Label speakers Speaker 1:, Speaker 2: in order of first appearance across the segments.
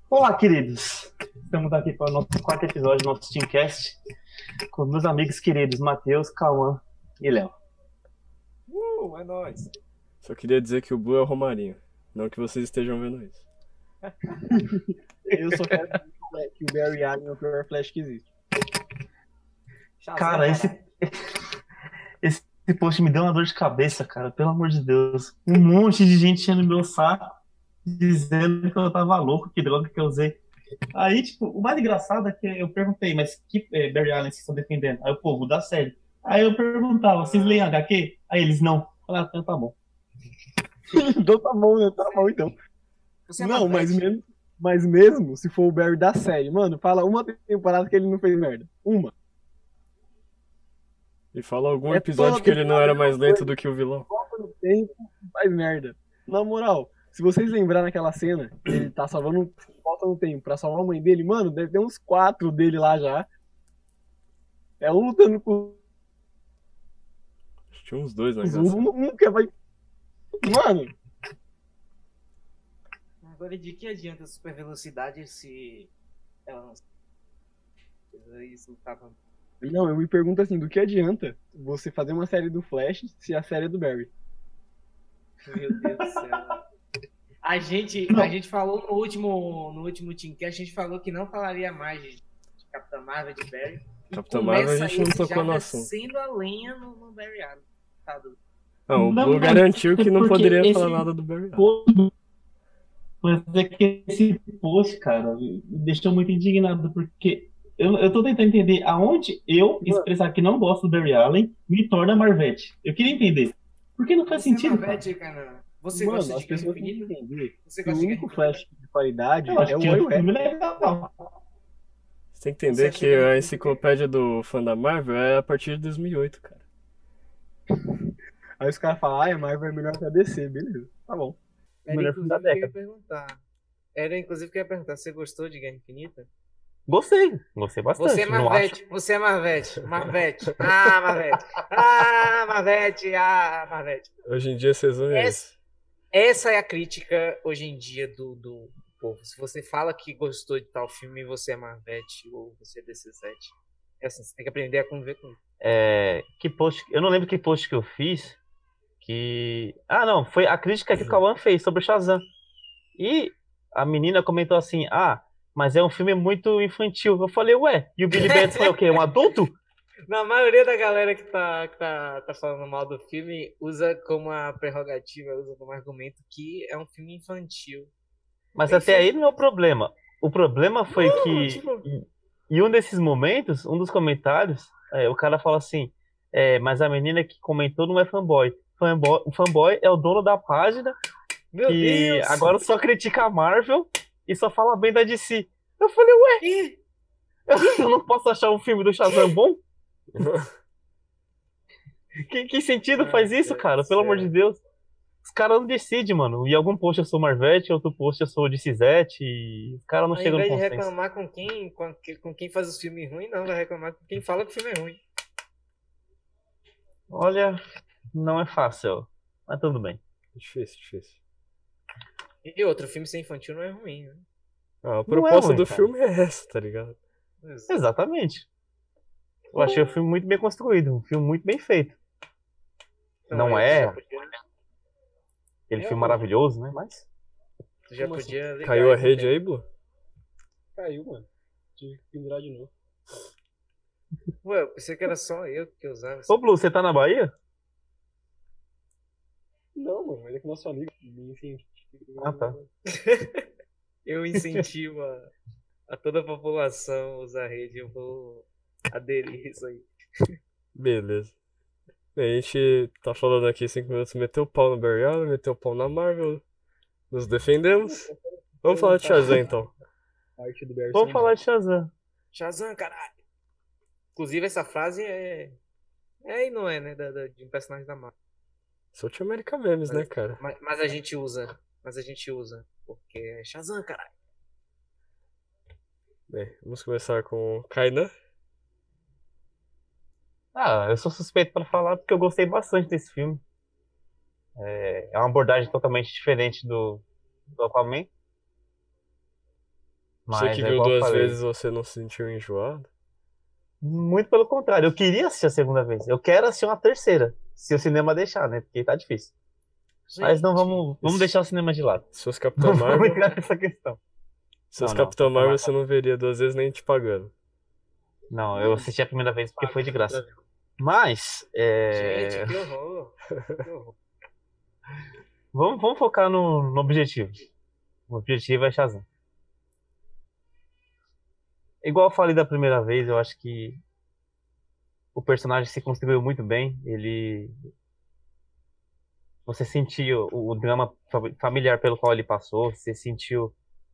Speaker 1: Olá, queridos. Estamos aqui para o nosso quarto episódio do nosso Teamcast com meus amigos queridos Matheus, Cauã e Léo.
Speaker 2: É nóis.
Speaker 3: Só queria dizer que o Blue é o Romarinho. Não que vocês estejam vendo isso.
Speaker 2: Eu só quero dizer que o Barry Allen é o pior Flash que existe.
Speaker 1: Cara, esse post me deu uma dor de cabeça, cara. Pelo amor de Deus. Um monte de gente enchendo meu saco, dizendo que eu tava louco, que droga que eu usei. Aí, tipo, o mais engraçado é que eu perguntei, mas que Barry Allen vocês estão defendendo? Aí o povo da série. Aí eu perguntava, vocês leem HQ? Aí eles não. Ah, então tá bom.
Speaker 2: Então tá bom, né? Tá bom, então. Não, mas mesmo se for o Barry da série, mano, fala uma temporada que ele não fez merda. Uma.
Speaker 3: E fala algum
Speaker 2: É
Speaker 3: episódio
Speaker 2: toda
Speaker 3: que ele não era mais
Speaker 2: temporada,
Speaker 3: lento do que o vilão.
Speaker 2: volta no tempo, faz merda. Na moral, se vocês lembrarem naquela cena, ele tá salvando, volta no tempo pra salvar a mãe dele, mano, deve ter uns 4 dele lá já. É um lutando com
Speaker 3: Acho que tinha uns dois
Speaker 2: os
Speaker 3: naquela cena.
Speaker 2: nunca vai. Mano,
Speaker 4: Agora, de que adianta a super velocidade se ela não. Isso tava.
Speaker 2: não, eu me pergunto assim, do que adianta você fazer uma série do Flash se a série é do Barry?
Speaker 4: Meu Deus do céu. A gente falou no último Teamcast, a gente falou que não falaria mais de Capitã Marvel, de Barry. E
Speaker 3: Capitã Marvel a gente não
Speaker 4: esse
Speaker 3: tocou
Speaker 4: já
Speaker 3: no assunto.
Speaker 4: descendo a lenha no Barry Allen. Tá doido.
Speaker 3: Não, o
Speaker 1: Não,
Speaker 3: Blue
Speaker 1: mas
Speaker 3: garantiu que não
Speaker 1: porque
Speaker 3: poderia
Speaker 1: esse
Speaker 3: falar nada do Barry Allen.
Speaker 1: Mas é que esse post, cara, me deixou muito indignado, porque eu tô tentando entender aonde eu expressar que não gosto do Barry Allen me torna Marvete. Eu queria entender. Porque não faz
Speaker 4: Você é
Speaker 1: sentido, cara.
Speaker 4: Marvete, cara. Você
Speaker 2: Mano,
Speaker 4: gosta
Speaker 2: as
Speaker 4: de Guerra
Speaker 2: pessoas têm que
Speaker 4: Infinita?
Speaker 2: entender
Speaker 4: Você
Speaker 2: que o
Speaker 4: gosta de Guerra
Speaker 2: único
Speaker 4: Infinita?
Speaker 2: Flash de qualidade
Speaker 1: Eu acho
Speaker 2: é o
Speaker 1: que o filme
Speaker 2: Will
Speaker 1: é legal.
Speaker 3: Você tem que
Speaker 4: Você
Speaker 3: entender
Speaker 4: acha
Speaker 3: que
Speaker 4: que
Speaker 3: a
Speaker 4: ele-
Speaker 3: enciclopédia do fã da Marvel é a partir de 2008, cara.
Speaker 2: Aí os caras falam, a Marvel é melhor que a DC, beleza, tá bom.
Speaker 4: Era
Speaker 2: Melhor filme da
Speaker 4: inclusive o que eu ia
Speaker 2: década.
Speaker 4: perguntar. Era inclusive o que eu ia perguntar. Você gostou de Guerra Infinita?
Speaker 5: Gostei bastante.
Speaker 4: Você é
Speaker 5: Não acho.
Speaker 4: Marvete, você é Marvete. Marvete. Ah, Marvete. Ah, Marvete. Ah, Marvete.
Speaker 3: Hoje em dia vocês vão ver isso.
Speaker 4: Essa é a crítica hoje em dia do povo. Se você fala que gostou de tal filme, você é Marvete ou você é DC7. É assim, você tem que aprender a conviver com isso.
Speaker 5: Que post? Eu não lembro que post que eu fiz. Não, foi a crítica que o Cauã fez sobre o Shazam. E a menina comentou assim: mas é um filme muito infantil. Eu falei, ué, e o Billy Batson é o quê? Um adulto?
Speaker 4: Na maioria da galera que tá falando mal do filme, usa como a prerrogativa, usa como argumento que é um filme infantil.
Speaker 5: Mas até aí não é o problema. O problema foi que,
Speaker 4: tipo-
Speaker 5: em um desses momentos, um dos comentários, o cara fala assim: mas a menina que comentou não é fanboy. O fanboy é o dono da página
Speaker 4: Meu
Speaker 5: que
Speaker 4: Deus!
Speaker 5: agora só critica a Marvel e só fala bem da DC. Eu falei, ué,
Speaker 4: Ih,
Speaker 5: eu não posso achar um filme do Shazam bom? Que sentido faz isso,
Speaker 4: Deus
Speaker 5: cara?
Speaker 4: do
Speaker 5: Pelo amor
Speaker 4: céu.
Speaker 5: de Deus. Os caras não decidem, mano. Em algum post eu sou Marvete, em outro post eu sou DC7 e os caras não
Speaker 4: Ao
Speaker 5: chegam no
Speaker 4: invés de
Speaker 5: consenso.
Speaker 4: reclamar com quem faz os filmes ruins, não, vai reclamar com quem fala que o filme é ruim.
Speaker 5: Olha, não é fácil, mas tudo bem.
Speaker 3: Difícil, difícil.
Speaker 4: E outro filme ser infantil não é ruim, né?
Speaker 3: A
Speaker 5: Não é
Speaker 3: proposta
Speaker 5: ruim,
Speaker 3: do
Speaker 5: cara.
Speaker 3: filme é essa, tá ligado?
Speaker 5: Exatamente. Eu achei o filme muito bem construído, um filme muito bem feito.
Speaker 4: Então,
Speaker 5: Não
Speaker 4: aí
Speaker 5: é
Speaker 4: tu já podia-
Speaker 5: aquele filme maravilhoso, né? Mas
Speaker 4: Tu já
Speaker 2: Como
Speaker 4: podia ligar
Speaker 3: Caiu a
Speaker 4: aí,
Speaker 3: rede
Speaker 4: né?
Speaker 3: aí, Blue?
Speaker 2: Caiu, mano. Tive que pendurar de novo.
Speaker 4: Ué, eu pensei que era só eu que usava.
Speaker 5: Ô, Blue, você tá na Bahia?
Speaker 2: Não, mano, mas é que nosso amigo me incentiva.
Speaker 5: Ah, tá.
Speaker 4: Eu incentivo a toda a população a usar a rede. Eu vou aderir isso aí.
Speaker 3: Beleza. Bem, a gente tá falando aqui 5 minutos, meteu o pau no Barry Allen, meteu o pau na Marvel, nos defendemos. Vamos falar de Shazam então.
Speaker 2: A arte do Barry
Speaker 5: Vamos falar de Shazam.
Speaker 4: Shazam, caralho! Inclusive, essa frase é e não é, né? De um personagem da Marvel.
Speaker 3: South America Memes, né, cara?
Speaker 4: Mas a gente usa. Mas a gente usa. Porque é Shazam, caralho.
Speaker 3: Bem, vamos começar com Kainan.
Speaker 5: Eu sou suspeito pra falar porque eu gostei bastante desse filme. É uma abordagem totalmente diferente do Aquaman.
Speaker 3: Você
Speaker 5: Mas
Speaker 3: que
Speaker 5: é
Speaker 3: viu
Speaker 5: igual eu
Speaker 3: 2
Speaker 5: falei.
Speaker 3: vezes, você não se sentiu enjoado?
Speaker 5: Muito pelo contrário, eu queria assistir a segunda vez. Eu quero assistir uma terceira, se o cinema deixar, né? Porque tá difícil. Mas não
Speaker 4: Gente,
Speaker 5: vamos deixar o cinema de lado.
Speaker 3: Se fosse Capitão
Speaker 5: Não vamos
Speaker 3: Marvel,
Speaker 5: entrar nessa questão.
Speaker 3: se fosse
Speaker 5: Não,
Speaker 3: Capitão
Speaker 5: Capitão
Speaker 3: Marvel,
Speaker 5: Marvel.
Speaker 3: você não veria 2 vezes nem te pagando.
Speaker 5: Não, eu assisti a primeira vez porque foi de graça.
Speaker 2: Pra ver.
Speaker 5: Mas,
Speaker 4: gente, que horror. Que horror.
Speaker 5: vamos focar no objetivo. O objetivo é Shazam. Igual eu falei da primeira vez, eu acho que o personagem se construiu muito bem. Você sentiu o drama familiar pelo qual ele passou, você sentiu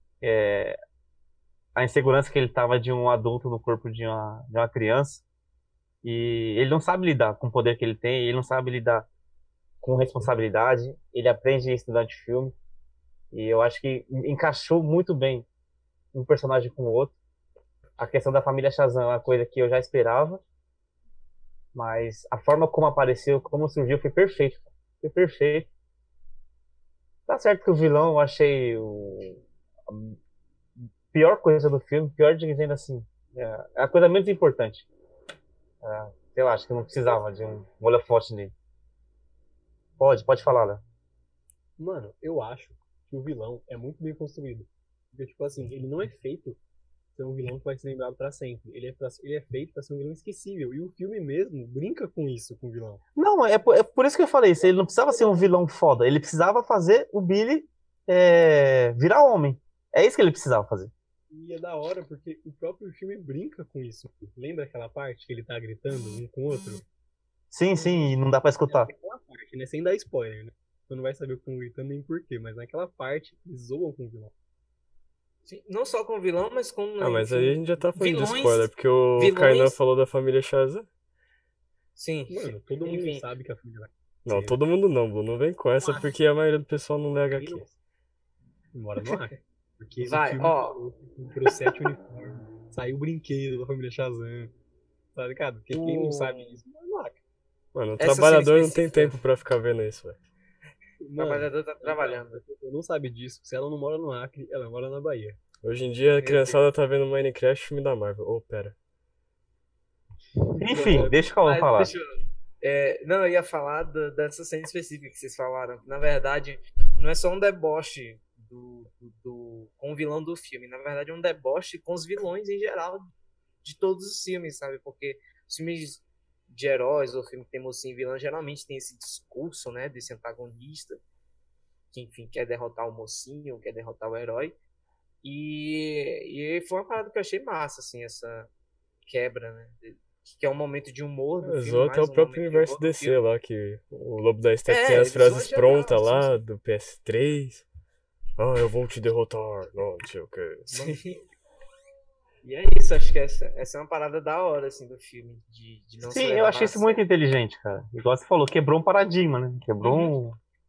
Speaker 5: a insegurança que ele estava de um adulto no corpo de uma criança. E ele não sabe lidar com o poder que ele tem, ele não sabe lidar com responsabilidade. Ele aprende isso durante o filme. E eu acho que encaixou muito bem um personagem com o outro. A questão da família Shazam é uma coisa que eu já esperava, mas a forma como apareceu, como surgiu, foi perfeito. Foi perfeito. Tá certo que o vilão eu achei a pior coisa do filme, pior dizendo assim, é a coisa menos importante. Sei lá, acho que não precisava de um holofote nele. Pode falar, Léo.
Speaker 2: Mano, eu acho que o vilão é muito bem construído. Porque, tipo assim, ele não é feito ser um vilão que vai ser lembrado pra sempre. Ele é feito pra ser um vilão esquecível. E o filme mesmo brinca com isso, com o vilão.
Speaker 5: Não, é por isso que eu falei isso. Ele não precisava ser um vilão foda. Ele precisava fazer o Billy virar homem. É isso que ele precisava fazer.
Speaker 2: E é da hora porque o próprio filme brinca com isso. Lembra aquela parte que ele tá gritando um com o outro?
Speaker 5: Sim, e não dá pra escutar.
Speaker 2: Aquela parte, né? Sem dar spoiler, né? Você não vai saber o que estão gritando nem porquê, mas naquela parte eles zoam com o vilão.
Speaker 4: Sim, não só com o vilão, mas com.
Speaker 3: Ah, mas
Speaker 4: enfim,
Speaker 3: aí a gente já tá falando de
Speaker 4: vilões-
Speaker 3: spoiler, porque o
Speaker 4: vilões-
Speaker 3: Kainan falou da família Shazam.
Speaker 4: Sim.
Speaker 2: Mano, todo mundo
Speaker 4: Enfim.
Speaker 2: sabe que a família vai.
Speaker 3: Não,
Speaker 2: Sim,
Speaker 3: todo mundo não, Blue. Não vem com essa,
Speaker 2: Mas-
Speaker 3: porque a maioria do pessoal não lê
Speaker 2: Quem
Speaker 3: HQ.
Speaker 2: não mora no ar. Porque
Speaker 4: Vai,
Speaker 2: o filme
Speaker 4: ó.
Speaker 2: comprou 7 uniformes, saiu o brinquedo da família Shazam. Tá ligado? Porque quem não sabe disso mora no ar.
Speaker 3: Mano, o
Speaker 4: Essa
Speaker 3: trabalhador
Speaker 4: cena
Speaker 3: não tem
Speaker 4: específica-
Speaker 3: tempo pra ficar vendo isso, velho.
Speaker 4: O
Speaker 2: Mano,
Speaker 4: trabalhador tá trabalhando.
Speaker 2: você não sabe disso. Se ela não mora no Acre, ela mora na Bahia.
Speaker 3: Hoje em dia a criançada tá vendo Minecraft, filme da Marvel. Oh, pera.
Speaker 5: Enfim, deixa o Cauã
Speaker 4: Mas
Speaker 5: falar.
Speaker 4: deixa não, eu ia falar dessa cena específica que vocês falaram. Na verdade, não é só um deboche com o vilão do filme. Na verdade, é um deboche com os vilões em geral de todos os filmes, sabe? Porque os filmes de heróis ou filme que tem mocinho e vilão geralmente tem esse discurso, né? Desse antagonista que, enfim, quer derrotar o mocinho, quer derrotar o herói. E foi uma parada que eu achei massa, assim, essa quebra, né? Que é um momento de humor do filme.
Speaker 3: Zoou até
Speaker 4: mais
Speaker 3: o
Speaker 4: um
Speaker 3: próprio
Speaker 4: momento de
Speaker 3: universo
Speaker 4: humor do
Speaker 3: DC
Speaker 4: filme.
Speaker 3: lá, que o Lobo da Steppe
Speaker 4: É,
Speaker 3: tem as
Speaker 4: ele
Speaker 3: frases
Speaker 4: zoa geral,
Speaker 3: prontas
Speaker 4: sim,
Speaker 3: lá do PS3. Ah, eu vou te derrotar. Não sei o que.
Speaker 4: Sim. E é isso, acho que essa é uma parada da hora, assim, do filme. De não se
Speaker 5: Sim,
Speaker 4: levar
Speaker 5: eu achei
Speaker 4: a
Speaker 5: isso muito inteligente, cara. Igual você falou, quebrou um paradigma, né? Quebrou um.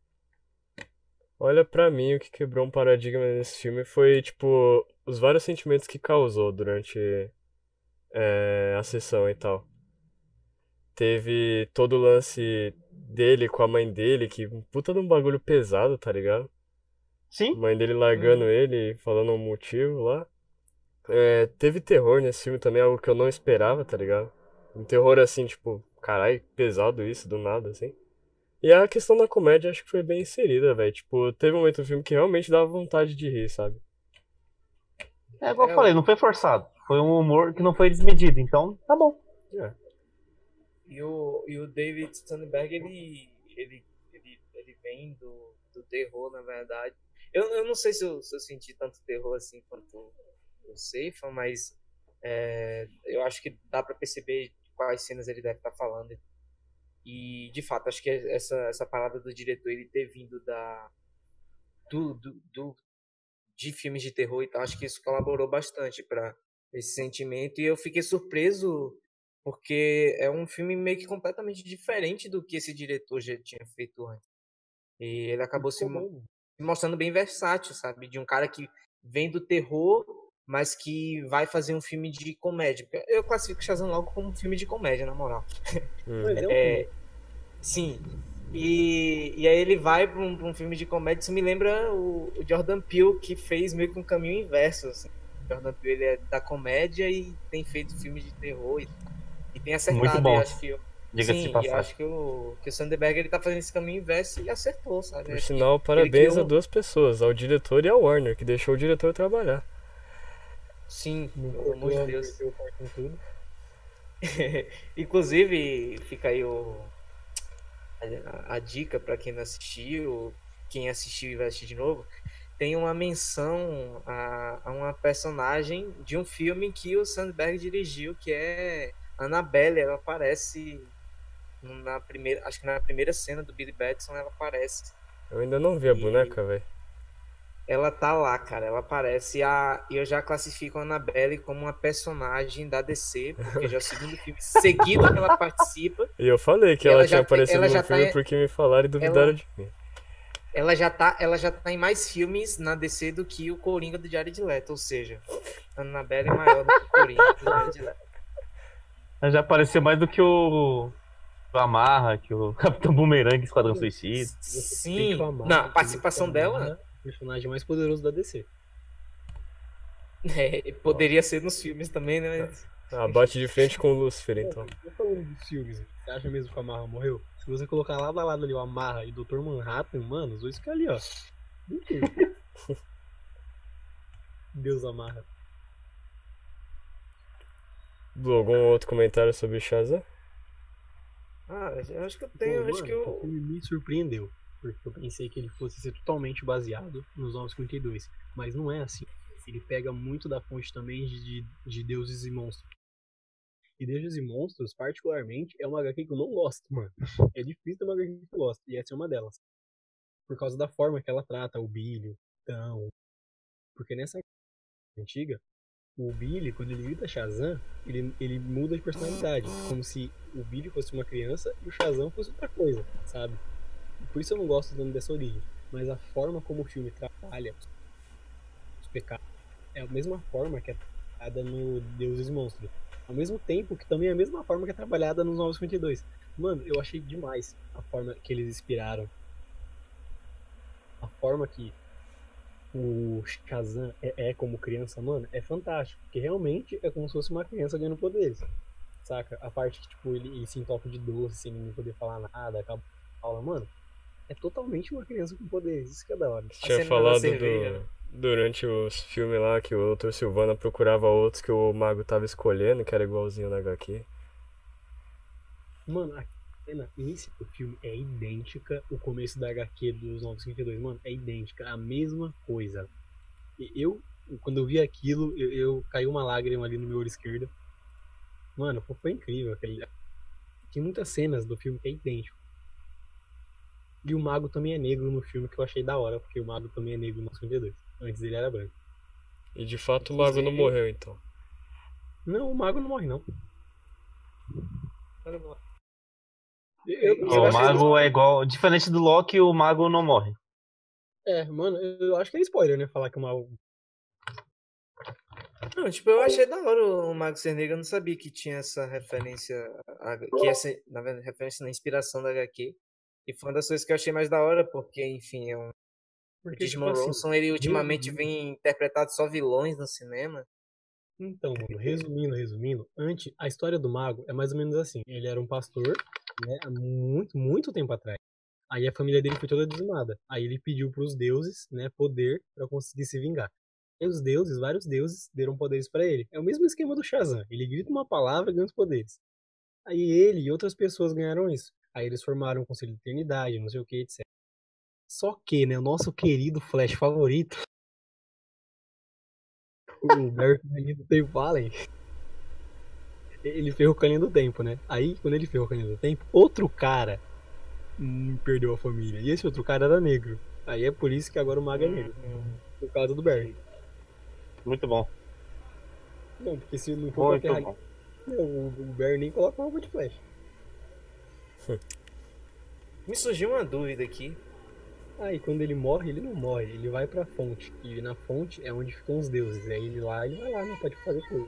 Speaker 3: Olha, pra mim, o que quebrou um paradigma nesse filme foi, tipo, os vários sentimentos que causou durante a sessão e tal. Teve todo o lance dele com a mãe dele, que um puta de um bagulho pesado, tá ligado? A
Speaker 5: Sim,
Speaker 3: mãe dele largando ele, falando um motivo lá. Teve terror nesse filme também, algo que eu não esperava, tá ligado? Um terror assim, tipo, carai, pesado isso, do nada, assim. E a questão da comédia acho que foi bem inserida, velho. Tipo, teve um momento do filme que realmente dava vontade de rir, sabe?
Speaker 5: é igual eu falei, não foi forçado. Foi um humor que não foi desmedido, então tá bom.
Speaker 4: E o David Sandberg, ele vem do terror, na verdade. Eu não sei se eu senti tanto terror assim quanto o Seifa, mas eu acho que dá pra perceber quais cenas ele deve estar falando. E, de fato, acho que essa parada do diretor, ele ter vindo de filmes de terror e tal, acho que isso colaborou bastante para esse sentimento. E eu fiquei surpreso porque é um filme meio que completamente diferente do que esse diretor já tinha feito antes. E ele acabou se mostrando bem versátil, sabe? De um cara que vem do terror, mas que vai fazer um filme de comédia. Eu classifico Shazam logo como um filme de comédia, na moral.
Speaker 2: Mas é um filme.
Speaker 4: Sim. E aí ele vai pra um filme de comédia. Isso me lembra o Jordan Peele, que fez meio que um caminho inverso, assim. Jordan Peele ele é da comédia e tem feito filmes de terror e tem
Speaker 5: Muito
Speaker 4: acertado.
Speaker 5: bom.
Speaker 4: E acho que
Speaker 5: Diga-se de
Speaker 4: sim, e
Speaker 5: passagem.
Speaker 4: acho que o Soderbergh ele tá fazendo esse caminho inverso e acertou, sabe?
Speaker 3: Por
Speaker 4: Acho que
Speaker 3: sinal,
Speaker 4: ele
Speaker 3: parabéns
Speaker 4: criou
Speaker 3: a duas pessoas, ao diretor e ao Warner, que deixou o diretor trabalhar.
Speaker 4: Sim,
Speaker 2: Não
Speaker 4: pelo amor de
Speaker 2: cortou,
Speaker 4: Deus.
Speaker 2: inverteu o corte em tudo.
Speaker 4: Inclusive, fica aí a dica para quem não assistiu, quem assistiu e vai assistir de novo. Tem uma menção a uma personagem de um filme que o Sandberg dirigiu, que é Annabelle. Ela aparece na primeira, acho que na primeira cena do Billy Batson ela aparece.
Speaker 3: Eu ainda não vi a
Speaker 4: E
Speaker 3: boneca, velho.
Speaker 4: ela tá lá, cara. Ela aparece. E eu já classifico a Annabelle como uma personagem da DC, porque já é o segundo filme seguido que ela participa.
Speaker 3: E eu falei que
Speaker 4: E
Speaker 3: ela
Speaker 4: ela
Speaker 3: tinha
Speaker 4: já tem,
Speaker 3: aparecido
Speaker 4: ela
Speaker 3: no
Speaker 4: já
Speaker 3: filme
Speaker 4: tá,
Speaker 3: porque me falaram e duvidaram
Speaker 4: ela,
Speaker 3: de mim.
Speaker 4: ela já tá em mais filmes na DC do que o Coringa do Jared Leto, ou seja, a Annabelle é maior do que o Coringa do Jared Leto.
Speaker 5: Ela já apareceu mais do que o Amarra, que o Capitão Boomerang, Esquadrão Suicida.
Speaker 4: Sim,
Speaker 2: Amar,
Speaker 4: na participação dela,
Speaker 2: o personagem mais poderoso da DC.
Speaker 4: poderia ser nos filmes também, né? Mas...
Speaker 3: Ah, bate de frente com o Lucifer, então.
Speaker 2: Tô falando dos filmes, você acha mesmo que o Amarra morreu? Se você colocar lado a lado ali o Amarra e o Dr. Manhattan, mano, os dois ficam ali, ó. Deus Amarra.
Speaker 3: Algum outro comentário sobre Shazam?
Speaker 4: eu acho que eu tenho,
Speaker 2: Bom,
Speaker 4: acho que
Speaker 2: mano, o filme me surpreendeu. Porque eu pensei que ele fosse ser totalmente baseado nos 952. Mas não é assim. Ele pega muito da fonte também de Deuses e Monstros. E Deuses e Monstros, particularmente, é uma HQ que eu não gosto, mano. É difícil ter uma HQ que eu gosto. E essa é uma delas. Por causa da forma que ela trata o Billy, então. Porque nessa antiga, o Billy, quando ele grita Shazam, ele muda de personalidade. Como se o Billy fosse uma criança e o Shazam fosse outra coisa, sabe? E por isso eu não gosto tanto dessa origem. Mas a forma como o filme trabalha os pecados é a mesma forma que é trabalhada no Deuses e Monstros. Ao mesmo tempo que também é a mesma forma que é trabalhada nos 952. Mano, eu achei demais a forma que eles inspiraram. A forma que o Shazam é como criança, mano, é fantástico. Porque realmente é como se fosse uma criança ganhando poderes. Saca? A parte que, tipo, ele se entope de doce sem nem poder falar nada, acaba a aula, mano. É totalmente uma criança com poderes. Isso que é da hora.
Speaker 3: Você tinha
Speaker 4: cena da
Speaker 3: falado
Speaker 4: cerveja, né?
Speaker 3: durante os filmes lá que o Dr. Silvana procurava outros que o mago tava escolhendo, que era igualzinho na HQ.
Speaker 2: Mano, a cena início do filme é idêntica o começo da HQ dos 952. Mano, é idêntica, a mesma coisa. E quando eu vi aquilo, eu caiu uma lágrima ali no meu olho esquerdo. Mano, foi incrível. Tem muitas cenas do filme que é idêntico. E o mago também é negro no filme, que eu achei da hora, porque o mago também é negro no 952. Antes ele era branco.
Speaker 3: E de fato o mago não morreu, então.
Speaker 2: Não, o mago não morre, não.
Speaker 5: O mago é igual. Diferente do Loki, o mago não morre.
Speaker 2: Mano, eu acho que é spoiler, né? Falar que o mago.
Speaker 4: Não, tipo, eu achei da hora o Mago Ser Negro, eu não sabia que tinha essa referência, que essa, na verdade, referência na inspiração da HQ. E foi uma das coisas que eu achei mais da hora, porque, enfim, o
Speaker 2: Porque, tipo
Speaker 4: Digimon
Speaker 2: assim,
Speaker 4: Ronson, ele ultimamente
Speaker 2: resumindo-
Speaker 4: vem interpretado só vilões no cinema.
Speaker 2: Então, mano, resumindo, antes, a história do mago é mais ou menos assim. Ele era um pastor, né, há muito, muito tempo atrás. Aí a família dele foi toda dizimada. Aí ele pediu pros deuses, né, poder pra conseguir se vingar. E os deuses, vários deuses, deram poderes pra ele. É o mesmo esquema do Shazam. Ele grita uma palavra e ganha os poderes. Aí ele e outras pessoas ganharam isso. Aí eles formaram um conselho de eternidade, não sei o que, etc. Só que, né, o nosso querido Flash favorito, o Barry do Tempo Allen, ele ferrou com a linha do tempo, né? Aí, quando ele ferrou com a linha do tempo, outro cara perdeu a família. E esse outro cara era negro. Aí é por isso que agora o mago é negro. Por causa do Barry.
Speaker 5: Muito bom.
Speaker 2: Não, porque se não for pra
Speaker 5: Muito
Speaker 2: ferrar...
Speaker 5: bom.
Speaker 2: Não, o Barry nem coloca uma roupa de Flash.
Speaker 4: Me surgiu uma dúvida aqui.
Speaker 2: Aí quando ele morre, ele não morre. Ele vai pra fonte. E na fonte é onde ficam os deuses. Aí ele vai lá, né? Pode fazer coisas.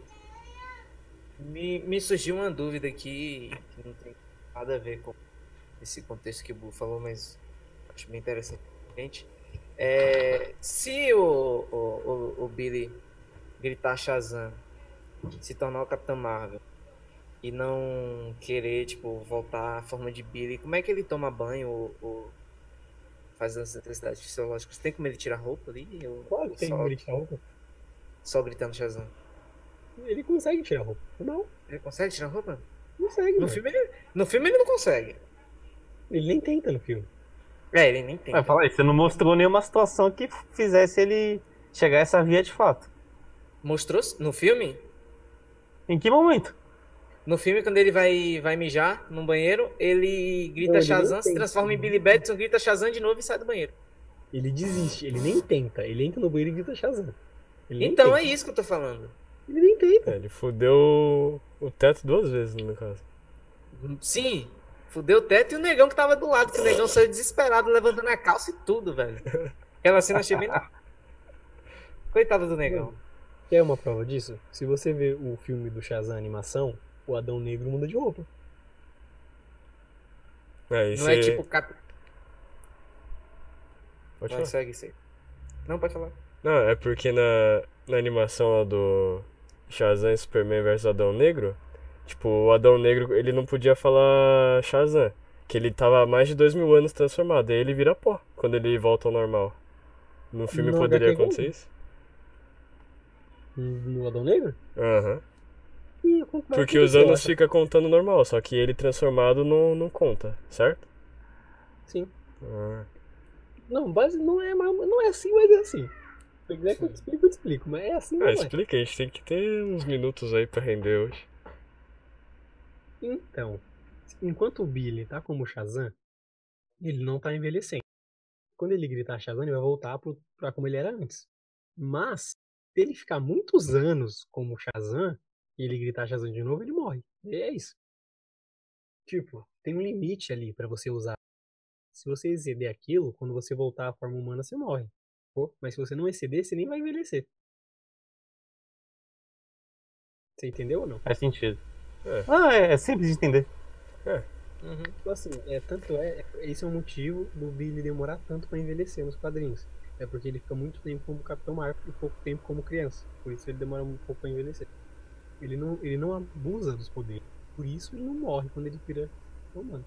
Speaker 4: Me surgiu uma dúvida aqui, que não tem nada a ver com esse contexto que o Bu falou, mas acho bem interessante. Se o Billy gritar Shazam, se tornar o Capitão Marvel e não querer, tipo, voltar à forma de Billy, como é que ele toma banho ou faz as necessidades fisiológicas? Tem como ele tirar a roupa ali? Ou
Speaker 2: Claro que tem
Speaker 4: só,
Speaker 2: como ele tirar a roupa.
Speaker 4: só gritando Shazam?
Speaker 2: Ele consegue tirar a roupa. Não,
Speaker 4: Ele consegue tirar a roupa?
Speaker 2: consegue,
Speaker 4: No
Speaker 2: mano.
Speaker 4: filme ele não consegue.
Speaker 2: Ele nem tenta no filme.
Speaker 4: Ele nem tem.
Speaker 5: Vai falar isso, você não mostrou nenhuma situação que fizesse ele chegar a essa via de fato.
Speaker 4: Mostrou no filme?
Speaker 5: Em que momento?
Speaker 4: No filme, quando ele vai mijar no banheiro, ele grita
Speaker 2: Não, ele
Speaker 4: Shazam,
Speaker 2: nem
Speaker 4: se
Speaker 2: tem.
Speaker 4: transforma em Billy Batson, grita Shazam de novo e sai do banheiro.
Speaker 2: Ele desiste, ele nem tenta. Ele entra no banheiro e grita Shazam. Ele nem
Speaker 4: Então
Speaker 2: tenta.
Speaker 4: é isso que eu tô falando.
Speaker 2: Ele nem tenta.
Speaker 3: Ele fudeu o teto 2 vezes, no caso.
Speaker 4: Sim, fudeu o teto e o negão que tava do lado, que o negão saiu desesperado, levantando a calça e tudo, velho. Aquela cena eu achei bem. Coitado do negão.
Speaker 2: Quer uma prova disso? Se você ver o filme do Shazam animação, o Adão Negro muda de roupa.
Speaker 3: Isso
Speaker 4: Não é
Speaker 3: aí-
Speaker 4: tipo.
Speaker 3: Pode
Speaker 4: Vai,
Speaker 3: falar.
Speaker 4: segue isso aí. Não, pode falar.
Speaker 3: Não, é porque na animação lá do Shazam e Superman vs Adão Negro, tipo, o Adão Negro, ele não podia falar Shazam, que ele tava há mais de 2000 anos transformado, aí ele vira pó quando ele volta ao normal. No filme
Speaker 2: No
Speaker 3: poderia
Speaker 2: HQ
Speaker 3: acontecer
Speaker 2: igual.
Speaker 3: isso?
Speaker 2: No Adão Negro?
Speaker 3: Aham.
Speaker 2: Ih, acontece,
Speaker 3: Porque os
Speaker 2: eu
Speaker 3: anos
Speaker 2: acho.
Speaker 3: fica contando normal, só que ele transformado não conta, certo?
Speaker 2: Sim.
Speaker 3: Ah,
Speaker 2: Não, base não é assim, mas é assim. Se quiser que eu te explico, eu te explico. Mas é assim, não é.
Speaker 3: explica, a gente tem que ter uns minutos aí pra render hoje.
Speaker 2: Então, enquanto o Billy tá como Shazam, ele não tá envelhecendo. Quando ele gritar Shazam, ele vai voltar pra como ele era antes. Mas, se ele ficar muitos anos como Shazam, e ele gritar Shazam de novo, ele morre. E é isso. Tipo, tem um limite ali pra você usar. Se você exceder aquilo, quando você voltar à forma humana, você morre. Pô, mas se você não exceder, você nem vai envelhecer. Você entendeu ou não?
Speaker 5: Faz sentido.
Speaker 3: É.
Speaker 5: É simples de entender.
Speaker 4: Uhum.
Speaker 2: Tipo assim, esse é o motivo do Billy demorar tanto pra envelhecer nos quadrinhos. É porque ele fica muito tempo como Capitão Marvel e pouco tempo como criança. Por isso ele demora um pouco pra envelhecer. Ele não abusa dos poderes. Por isso ele não morre quando ele vira humano.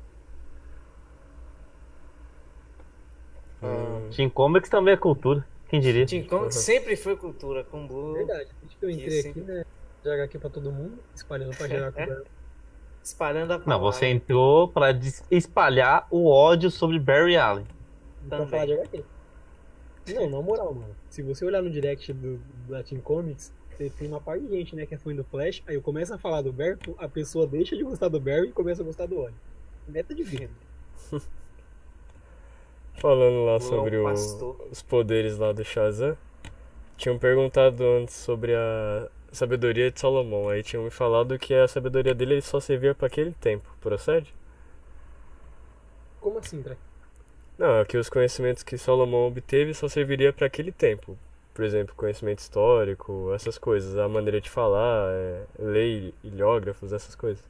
Speaker 5: Team Comics também é cultura. Quem diria?
Speaker 4: Team Comics sempre foi cultura, com Blue
Speaker 2: Verdade. Desde que eu entrei
Speaker 4: Isso,
Speaker 2: aqui, né? Jogar aqui pra todo mundo, espalhando pra gerar cultura.
Speaker 4: espalhando a
Speaker 5: Não,
Speaker 4: palavra.
Speaker 5: você entrou pra espalhar o ódio sobre Barry Allen.
Speaker 2: Pra
Speaker 4: Também.
Speaker 2: falar de HQ. Não, na moral, mano. Se você olhar no direct da Team Comics, você tem uma parte de gente, né, que é fã do Flash, aí eu começo a falar do Barry, a pessoa deixa de gostar do Barry e começa a gostar do Oli. Meta de vida.
Speaker 3: Falando lá
Speaker 4: Ou é um
Speaker 3: sobre
Speaker 4: pastor.
Speaker 3: os poderes lá do Shazam, tinham perguntado antes sobre a sabedoria de Salomão. Aí tinham me falado que a sabedoria dele só servia para aquele tempo. Procede?
Speaker 2: Como assim, Trek?
Speaker 3: Não, é que os conhecimentos que Salomão obteve só serviria para aquele tempo. Por exemplo, conhecimento histórico, essas coisas, a maneira de falar, lei, ilógrafos, essas coisas.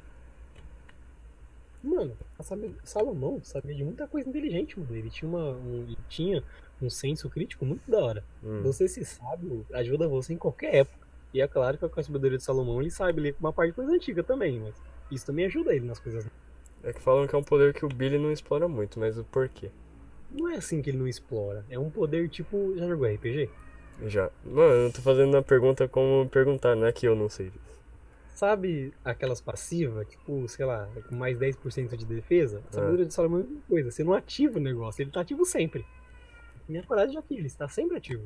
Speaker 2: Mano, Salomão sabia de muita coisa inteligente, mano. Ele tinha um senso crítico muito da hora. Você se sábio ajuda você em qualquer época. E é claro que com a sabedoria de Salomão ele sabe ler uma parte de coisa antiga também, mas isso também ajuda ele nas coisas.
Speaker 3: É que falam que é um poder que o Billy não explora muito, mas o porquê?
Speaker 2: Não é assim que ele não explora. É um poder tipo. Já jogou RPG?
Speaker 3: Já. Mano, eu não tô fazendo uma pergunta como perguntar, não é que eu não sei disso.
Speaker 2: Sabe aquelas passivas, tipo, sei lá, com mais 10% de defesa? A sabedoria de Salomão é a mesma coisa. Você não ativa o negócio, ele tá ativo sempre. Minha parada de aqui, ele está sempre ativo.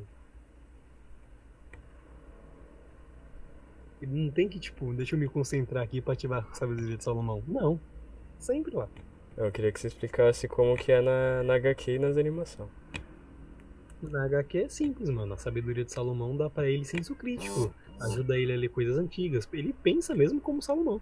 Speaker 2: Ele não tem que, tipo, deixa eu me concentrar aqui pra ativar a sabedoria de Salomão. Não. Sempre lá.
Speaker 3: Eu queria que você explicasse como que é na HQ e nas animações.
Speaker 2: Na HQ é simples, mano. A sabedoria de Salomão dá pra ele senso crítico. Ajuda ele a ler coisas antigas. Ele pensa mesmo como Salomão.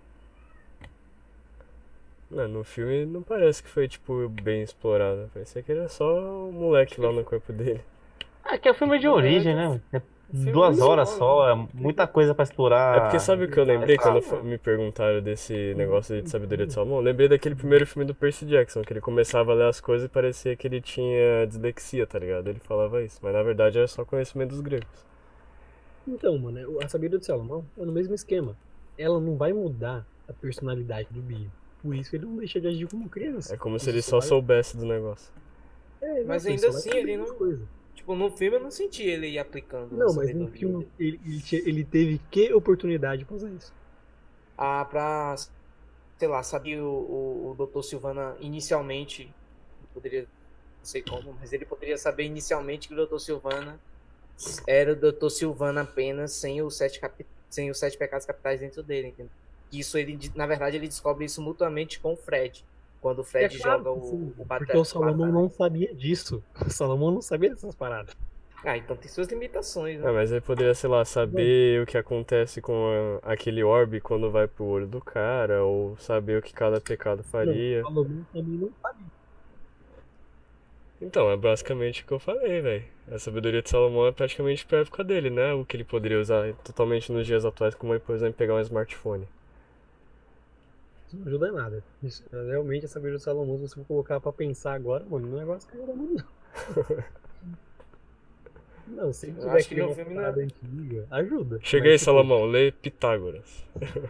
Speaker 3: Não, no filme não parece que foi, tipo, bem explorado. Parecia que era só o moleque lá no corpo dele.
Speaker 5: Aqui é o filme de origem, né? É
Speaker 4: Filme
Speaker 5: 2 horas
Speaker 4: normal,
Speaker 5: só, é muita coisa pra explorar.
Speaker 3: É porque sabe o que eu lembrei quando
Speaker 5: fácil.
Speaker 3: me perguntaram desse negócio de sabedoria de Salomão? Eu lembrei daquele primeiro filme do Percy Jackson, que ele começava a ler as coisas e parecia que ele tinha dislexia, tá ligado? Ele falava isso, mas na verdade era só conhecimento dos gregos.
Speaker 2: Então, mano, a Sabedoria de Salomão é no mesmo esquema. Ela não vai mudar a personalidade do Billy. Por isso ele não deixa de agir como criança.
Speaker 3: É como se
Speaker 2: Isso
Speaker 3: ele só
Speaker 2: vai-
Speaker 3: soubesse do negócio.
Speaker 4: Mas
Speaker 2: exato,
Speaker 4: ainda
Speaker 2: só vai
Speaker 4: assim,
Speaker 2: saber
Speaker 4: ele
Speaker 2: das
Speaker 4: não.
Speaker 2: coisas.
Speaker 4: Tipo, no filme eu não senti ele aplicando a
Speaker 2: Não, mas no
Speaker 4: sabedoria
Speaker 2: filme
Speaker 4: dele.
Speaker 2: ele teve que oportunidade pra usar isso?
Speaker 4: Ah, pra, sei lá, sabia o Dr. Silvana inicialmente, poderia, não sei como, mas ele poderia saber inicialmente que o Dr. Silvana era o Dr. Silvana apenas sem os sete pecados capitais dentro dele, entendeu? Isso ele, na verdade, ele descobre isso mutuamente com o Fred. Quando o Fred
Speaker 2: claro
Speaker 4: joga
Speaker 2: que sim,
Speaker 4: o
Speaker 2: porque o Salomão
Speaker 4: batalha.
Speaker 2: não sabia disso. O Salomão não sabia dessas paradas.
Speaker 4: Ah, então tem suas limitações, né?
Speaker 3: É, mas ele poderia, sei lá, saber o que acontece com aquele orbe quando vai pro olho do cara, ou saber o que cada pecado
Speaker 2: Não, o
Speaker 3: faria.
Speaker 2: Salomão também não sabia.
Speaker 3: Então, é basicamente o que eu falei, velho. A sabedoria de Salomão é praticamente pra época dele, né? O que ele poderia usar totalmente nos dias atuais, como, por exemplo, pegar um smartphone.
Speaker 2: Isso não ajuda em nada. Isso, realmente, a Sabedoria de Salomão, se você for colocar pra pensar agora, mano, não é um negócio que ajuda muito, não. Não, se ele
Speaker 4: Eu
Speaker 2: tiver
Speaker 4: acho
Speaker 2: que
Speaker 4: que
Speaker 2: ler
Speaker 4: no
Speaker 2: uma
Speaker 4: filme
Speaker 2: parada antiga, ajuda.
Speaker 3: Chega aí,
Speaker 2: Mas, tipo,
Speaker 3: Salomão, lê Pitágoras.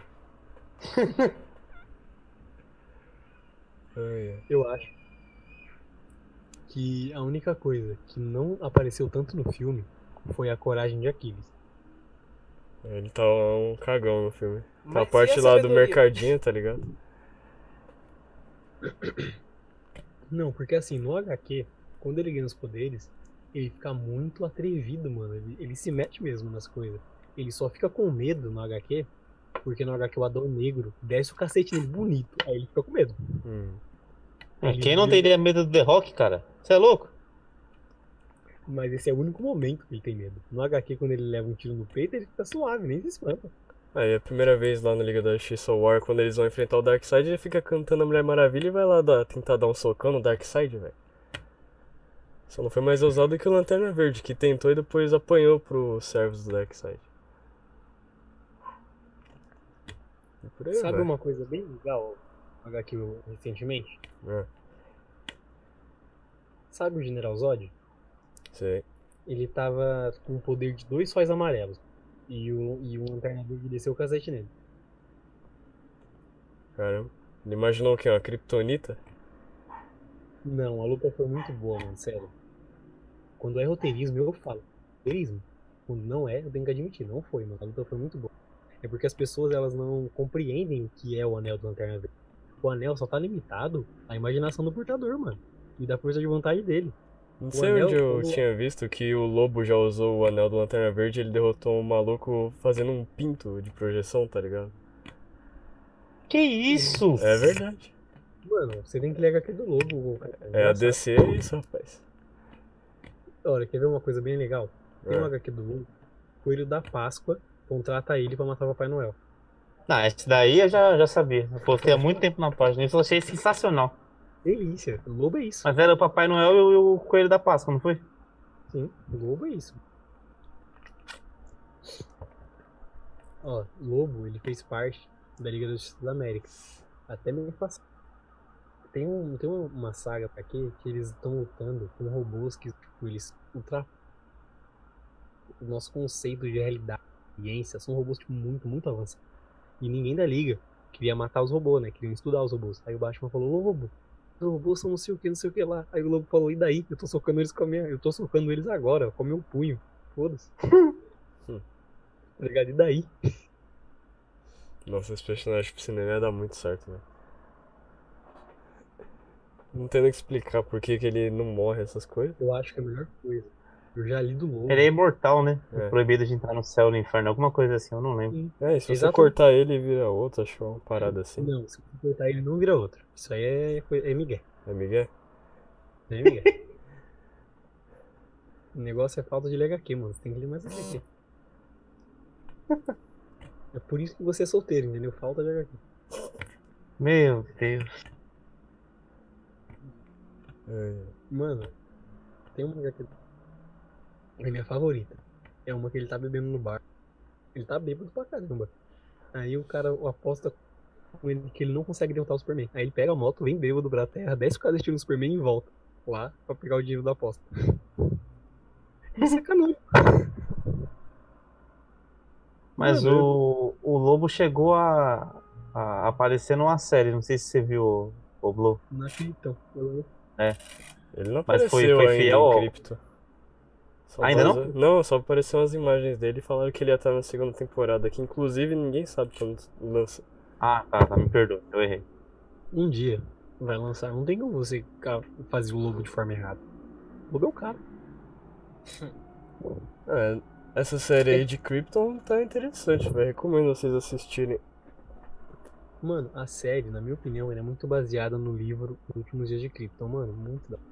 Speaker 3: Ai, ai.
Speaker 2: eu acho que a única coisa que não apareceu tanto no filme foi a coragem de Aquiles.
Speaker 3: Ele tá um cagão no filme. Tá a
Speaker 4: Mas e
Speaker 3: parte
Speaker 4: a
Speaker 3: lá do
Speaker 4: sabedoria?
Speaker 3: mercadinho, tá ligado?
Speaker 2: Não, porque assim, no HQ, quando ele ganha os poderes, ele fica muito atrevido, mano. Ele se mete mesmo nas coisas. Ele só fica com medo no HQ, porque no HQ o Adão Negro desce o cacete nele bonito. Aí ele fica com medo. Ele
Speaker 5: Quem não
Speaker 2: vira-
Speaker 5: teria medo do The Rock, cara? Você é louco?
Speaker 2: Mas esse é o único momento que ele tem medo. No HQ, quando ele leva um tiro no peito, ele fica suave, nem se espanta.
Speaker 3: Aí a primeira vez lá na Liga da Justiça War, quando eles vão enfrentar o Darkseid, ele fica cantando a Mulher Maravilha e vai lá tentar dar um socão no Darkseid, velho. Só não foi mais ousado que o Lanterna Verde, que tentou e depois apanhou pros servos do Darkseid. E por aí
Speaker 2: Sabe
Speaker 3: vai.
Speaker 2: uma coisa bem legal, HQ recentemente?
Speaker 3: É,
Speaker 2: Sabe o General Zod?
Speaker 3: sei.
Speaker 2: Ele tava com o poder de 2 sóis amarelos. E o Lanterna Verde desceu o cacete nele.
Speaker 3: Caramba. Ele imaginou o quê? Uma Kryptonita?
Speaker 2: Não, a luta foi muito boa, mano, sério. Quando é roteirismo, eu falo. Roteirismo. Quando não é, eu tenho que admitir, não foi, mano. A luta foi muito boa. É porque as pessoas, elas não compreendem o que é o anel do Lanterna Verde. O anel só tá limitado à imaginação do portador, mano. E da força de vontade dele.
Speaker 3: Não
Speaker 2: O
Speaker 3: sei
Speaker 2: anel,
Speaker 3: onde eu
Speaker 2: quando-
Speaker 3: tinha visto que o Lobo já usou o anel do Lanterna Verde e ele derrotou um maluco fazendo um pinto de projeção, tá ligado?
Speaker 5: Que isso?
Speaker 3: É verdade.
Speaker 2: Mano, você tem que ler a HQ do Lobo, cara.
Speaker 3: É a
Speaker 2: engraçado.
Speaker 3: DC, é isso, rapaz.
Speaker 2: Olha, quer ver uma coisa bem legal? Tem um
Speaker 3: É.
Speaker 2: HQ do Lobo, Coelho da Páscoa contrata ele pra matar o Papai Noel.
Speaker 5: Não, esse daí eu já sabia. Eu postei há muito tempo na página. Isso eu achei sensacional.
Speaker 2: Delícia, o Lobo é isso.
Speaker 5: Mas era o Papai Noel e o Coelho da Páscoa, não foi?
Speaker 2: Sim, o Lobo é isso. Ó, Lobo, ele fez parte da Liga da Justiça da América. Até meio passado. Tem uma saga aqui que eles estão lutando com robôs que, tipo, eles ultrapassam o nosso conceito de realidade, ciência. São robôs, tipo, muito, muito avançados. E ninguém da Liga queria matar os robôs, né? Queriam estudar os robôs. Aí o Batman falou, Lobo, os robôs são não sei o que lá. Aí o Lobo falou, e daí? Eu tô socando eles com a minha... Eu tô socando eles agora, com o meu punho. Foda-se. Tá ligado? E daí?
Speaker 3: Nossa, esse personagem pro cinema ia dar muito certo, né? Não tem nem que explicar por que que ele não morre, essas coisas.
Speaker 2: Eu acho que é a melhor coisa. Eu já li do Lobo.
Speaker 5: Ele é imortal, né?
Speaker 3: É.
Speaker 5: Proibido de entrar no céu ou no inferno, alguma coisa assim, eu não lembro.
Speaker 2: Sim.
Speaker 3: É, e se você
Speaker 2: Exatamente.
Speaker 3: cortar ele, vira outro, acho que é uma parada assim.
Speaker 2: Não, se você cortar ele não vira outro. Isso aí é Miguel.
Speaker 3: É Miguel?
Speaker 2: É Miguel. O negócio é falta de ler HQ, mano. Você tem que ler mais HQ. É por isso que você é solteiro, entendeu? Falta de HQ.
Speaker 5: Meu Deus.
Speaker 3: É.
Speaker 2: Mano, tem uma HQ. É minha favorita. É uma que ele tá bebendo no bar. Ele tá bêbado pra caramba. Aí o cara aposta com ele que ele não consegue derrotar o Superman. Aí ele pega a moto, vem bêbado pra terra, desce o cadastro no Superman e volta lá pra pegar o dinheiro da aposta. É sacanagem.
Speaker 5: Mas
Speaker 2: Mano,
Speaker 5: o Lobo chegou a aparecer numa série, não sei se você viu o Blue.
Speaker 2: não acredito.
Speaker 5: É,
Speaker 3: Ele não
Speaker 5: mas
Speaker 3: apareceu
Speaker 5: foi
Speaker 3: ainda
Speaker 5: fiel
Speaker 3: em
Speaker 5: ao...
Speaker 3: Crypto. Só
Speaker 5: Ainda não?
Speaker 3: vazou. Não, só apareceram as imagens dele e falaram que ele ia estar na segunda temporada, que inclusive ninguém sabe quando lança.
Speaker 5: Ah, tá, me perdoa, eu errei.
Speaker 2: Um dia vai lançar. Não tem como você fazer o logo de forma errada. O logo é o cara.
Speaker 3: É, essa série aí de Krypton tá interessante, velho. Recomendo vocês assistirem.
Speaker 2: Mano, a série, na minha opinião, ela é muito baseada no livro Os Últimos Dias de Krypton. Mano, muito da.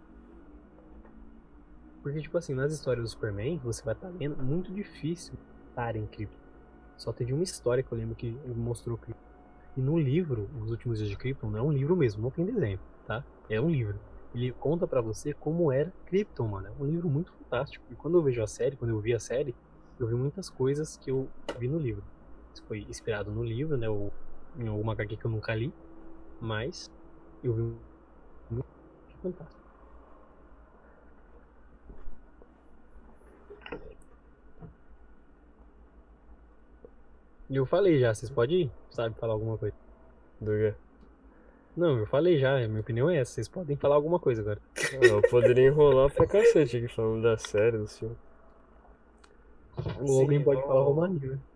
Speaker 2: Porque, tipo assim, nas histórias do Superman, você vai estar lendo, muito difícil estar em Krypton. Só teve uma história que eu lembro que mostrou Krypton. E no livro, Os Últimos Dias de Krypton, não é um livro mesmo, não tem desenho, tá? É um livro. Ele conta pra você como era Krypton, mano. É um livro muito fantástico. E quando eu vejo a série, quando eu vi a série, eu vi muitas coisas que eu vi no livro. Isso foi inspirado no livro, né? Ou em alguma HQ que eu nunca li. Mas eu vi muito fantástico. E eu falei já, vocês podem ir? Sabe falar alguma coisa?
Speaker 3: Do quê?
Speaker 2: Não, eu falei já, a minha opinião é essa. Vocês podem falar alguma coisa agora.
Speaker 3: Eu poderia enrolar pra cacete aqui falando da série, do filme.
Speaker 2: Ou alguém
Speaker 4: Sim,
Speaker 2: pode falar
Speaker 4: vamos,
Speaker 2: Romaninho, né?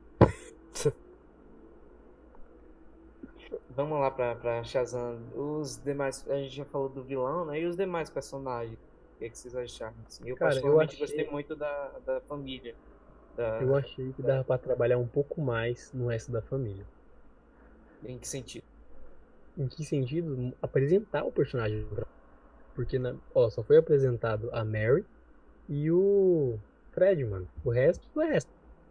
Speaker 4: vamos lá pra Shazam. Os demais, a gente já falou do vilão, né? E os demais personagens. O que é que vocês acharam? Assim, eu
Speaker 2: Cara, eu
Speaker 4: particularmente gostei
Speaker 2: achei.
Speaker 4: muito da família.
Speaker 2: Eu
Speaker 4: Da,
Speaker 2: achei que
Speaker 4: da-
Speaker 2: dava pra trabalhar um pouco mais no resto da família.
Speaker 4: em que sentido?
Speaker 2: Em que sentido? Apresentar o personagem. Porque só foi apresentado a Mary e o Fred, mano. O resto é resto.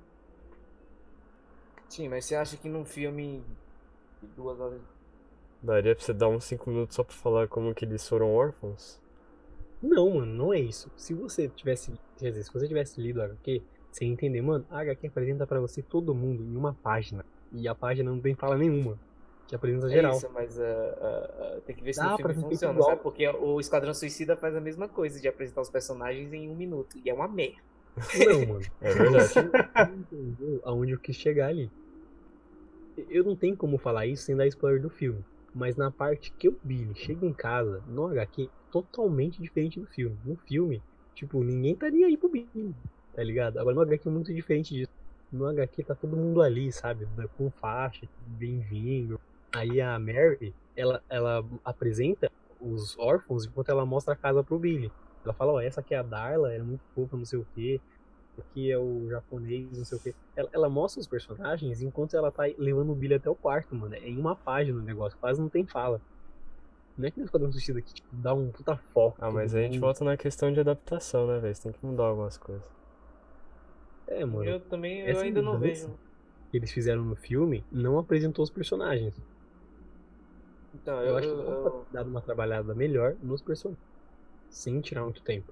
Speaker 4: Sim, mas você acha que num filme de 2 horas.
Speaker 3: Daria pra você dar uns 5 minutos só pra falar como que eles foram órfãos?
Speaker 2: Não, mano, não é isso. Se você tivesse. Quer dizer, se você tivesse lido a HQ, você ia entender, mano, a HQ apresenta pra você todo mundo em uma página. E a página não tem fala nenhuma. Que apresenta
Speaker 4: É
Speaker 2: geral.
Speaker 4: isso, mas tem que ver se no
Speaker 2: Dá pra
Speaker 4: filme
Speaker 2: ser feito
Speaker 4: funciona, sabe?
Speaker 2: igual.
Speaker 4: Porque o Esquadrão Suicida faz a mesma coisa de apresentar os personagens em 1 minuto. E é uma merda.
Speaker 2: Não, mano.
Speaker 3: É verdade.
Speaker 2: Você não entendeu aonde eu quis chegar ali. Eu não tenho como falar isso sem dar spoiler do filme. Mas na parte que o Billy chega em casa, no HQ, totalmente diferente do filme. No filme, tipo, ninguém estaria aí pro Billy, tá ligado? Agora no HQ é muito diferente disso. No HQ tá todo mundo ali, sabe? Com faixa, bem-vindo. Aí a Mary, ela apresenta os órfãos enquanto ela mostra a casa pro Billy. Ela fala, ó, essa aqui é a Darla, ela é muito fofa, não sei o quê. Aqui é o japonês, não sei o quê. Ela mostra os personagens enquanto ela tá levando o Billy até o quarto, mano. É em uma página o negócio, quase não tem fala. Não é que nem Esquadrão Suicida que tipo, dá um puta foco.
Speaker 3: Ah, mas
Speaker 2: todo
Speaker 3: aí a gente
Speaker 2: mundo.
Speaker 3: volta na questão de adaptação, né, velho? Você tem que mudar algumas coisas.
Speaker 2: É, mano.
Speaker 4: Eu
Speaker 2: Essa
Speaker 4: ainda não
Speaker 2: mudança
Speaker 4: vejo.
Speaker 2: que eles fizeram no filme não apresentou os personagens.
Speaker 4: Então,
Speaker 2: Eu acho que dá pra dar uma trabalhada melhor nos personagens. Sem tirar muito tempo.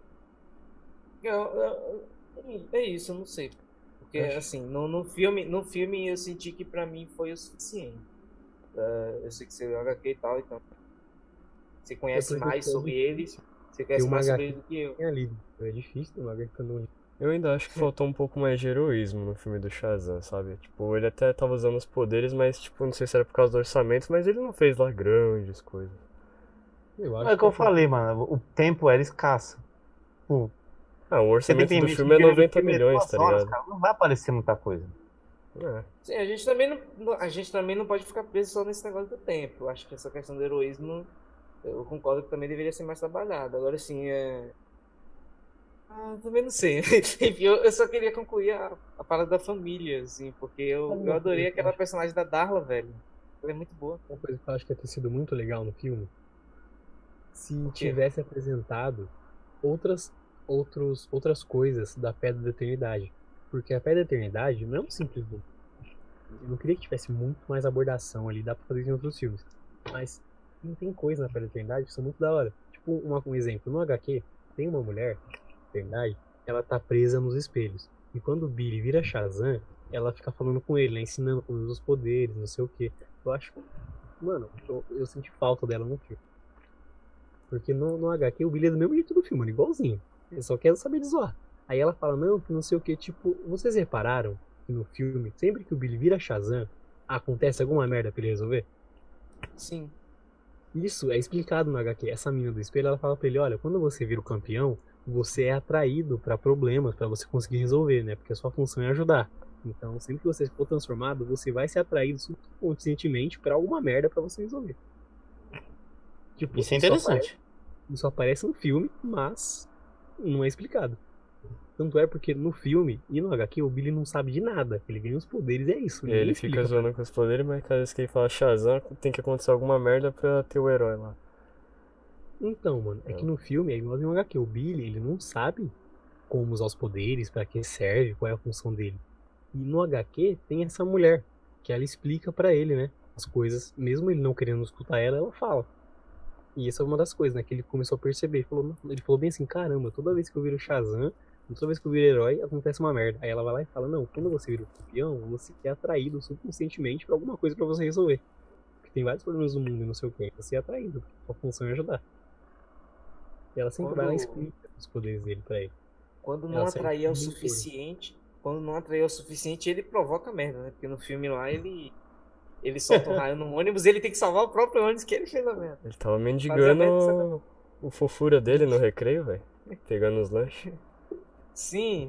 Speaker 4: é isso, eu não sei. Porque,
Speaker 2: Eu acho.
Speaker 4: assim, no filme eu senti que pra mim foi o suficiente. Eu sei que você é HQ e tal, então. Você conhece
Speaker 2: porque
Speaker 4: mais
Speaker 2: foi
Speaker 4: sobre eles. Você
Speaker 2: Tem
Speaker 4: conhece
Speaker 2: uma
Speaker 4: mais sobre
Speaker 2: HQ
Speaker 4: eles do que eu.
Speaker 2: que tinha lido. É difícil ter uma HQ que eu não li.
Speaker 3: Eu ainda acho que faltou um pouco mais de heroísmo no filme do Shazam, sabe? Tipo, ele até tava usando os poderes, mas, tipo, não sei se era por causa do orçamento, mas ele não fez lá grandes coisas.
Speaker 2: Eu
Speaker 5: É
Speaker 2: acho
Speaker 5: o que eu
Speaker 2: que
Speaker 5: falei, mano, o tempo era escasso. Pô,
Speaker 3: Ah, o
Speaker 5: você tem
Speaker 3: orçamento
Speaker 5: que
Speaker 3: do
Speaker 5: ter
Speaker 3: filme é
Speaker 5: que ver o
Speaker 3: 90
Speaker 5: filme é
Speaker 3: milhões,
Speaker 5: 2
Speaker 3: tá
Speaker 5: horas,
Speaker 3: ligado?
Speaker 5: cara. Não vai aparecer muita coisa.
Speaker 3: É.
Speaker 4: Sim, a gente também não pode ficar preso só nesse negócio do tempo. Eu acho que essa questão do heroísmo, eu concordo que também deveria ser mais trabalhada. Agora, assim, também não sei. Enfim, eu só queria concluir a parada da família, assim, porque
Speaker 2: Sabe
Speaker 4: eu
Speaker 2: uma coisa
Speaker 4: adorei
Speaker 2: que eu
Speaker 4: aquela
Speaker 2: acho,
Speaker 4: personagem da Darla, velho. Ela é muito boa.
Speaker 2: uma coisa que eu acho que ia ter sido muito legal no filme? Se
Speaker 4: Por quê?
Speaker 2: tivesse apresentado outras, outras coisas da Pedra da Eternidade. Porque a Pedra da Eternidade não é um simples loop. Eu não queria que tivesse muito mais abordação ali, dá pra fazer isso em outros filmes. Mas não tem coisa na Pedra da Eternidade que são muito da hora. Tipo, um exemplo, no HQ, tem uma mulher, na Eternidade, ela tá presa nos espelhos. E quando o Billy vira Shazam, ela fica falando com ele, né, ensinando como usa os poderes, não sei o que. Eu acho, mano, eu senti falta dela no filme. Porque no HQ o Billy é do mesmo jeito do filme, mano, igualzinho. Ele só quer saber de zoar. Aí ela fala, não, que não sei o que, tipo, vocês repararam que no filme, sempre que o Billy vira Shazam, acontece alguma merda pra ele resolver?
Speaker 4: Sim.
Speaker 2: Isso é explicado no HQ. Essa mina do espelho, ela fala pra ele, olha, quando você vira o campeão, você é atraído pra problemas, pra você conseguir resolver, né? Porque a sua função é ajudar. Então, sempre que você for transformado, você vai ser atraído subconscientemente pra alguma merda pra você resolver. Tipo,
Speaker 5: Isso é interessante.
Speaker 2: Isso aparece no filme, mas não é explicado. Tanto é porque no filme e no HQ o Billy não sabe de nada. Ele ganha os poderes e é isso.
Speaker 3: E
Speaker 2: ninguém
Speaker 3: ele fica
Speaker 2: explica.
Speaker 3: zoando com os poderes, mas cada vez que ele fala Shazam, tem que acontecer alguma merda pra ter o herói lá.
Speaker 2: Então, mano, é que no filme é igual no HQ. O Billy, ele não sabe como usar os poderes, pra que serve, qual é a função dele. E no HQ tem essa mulher, que ela explica pra ele, né? As coisas, mesmo ele não querendo escutar ela, ela fala. E essa é uma das coisas, né? Que ele começou a perceber. Ele falou bem assim, caramba, toda vez que eu viro Shazam, toda vez que eu viro herói, acontece uma merda. Aí ela vai lá e fala, não, quando você vira o campeão, você é atraído subconscientemente pra alguma coisa pra você resolver. Porque tem vários problemas no mundo e não sei o que. Você é atraído, sua função é ajudar. E ela sempre vai lá e explica os poderes dele pra ele.
Speaker 4: Quando não
Speaker 2: Ela serve
Speaker 4: atrair o
Speaker 2: como mentora.
Speaker 4: suficiente, quando não atrair o suficiente, ele provoca merda, né? Porque no filme lá ele solta um raio no ônibus e ele tem que salvar o próprio ônibus que ele fez a merda.
Speaker 3: Ele tava
Speaker 4: Fazer a
Speaker 3: mendigando
Speaker 4: merda,
Speaker 3: o fofura dele no recreio, velho. Pegando os lanches.
Speaker 4: Sim.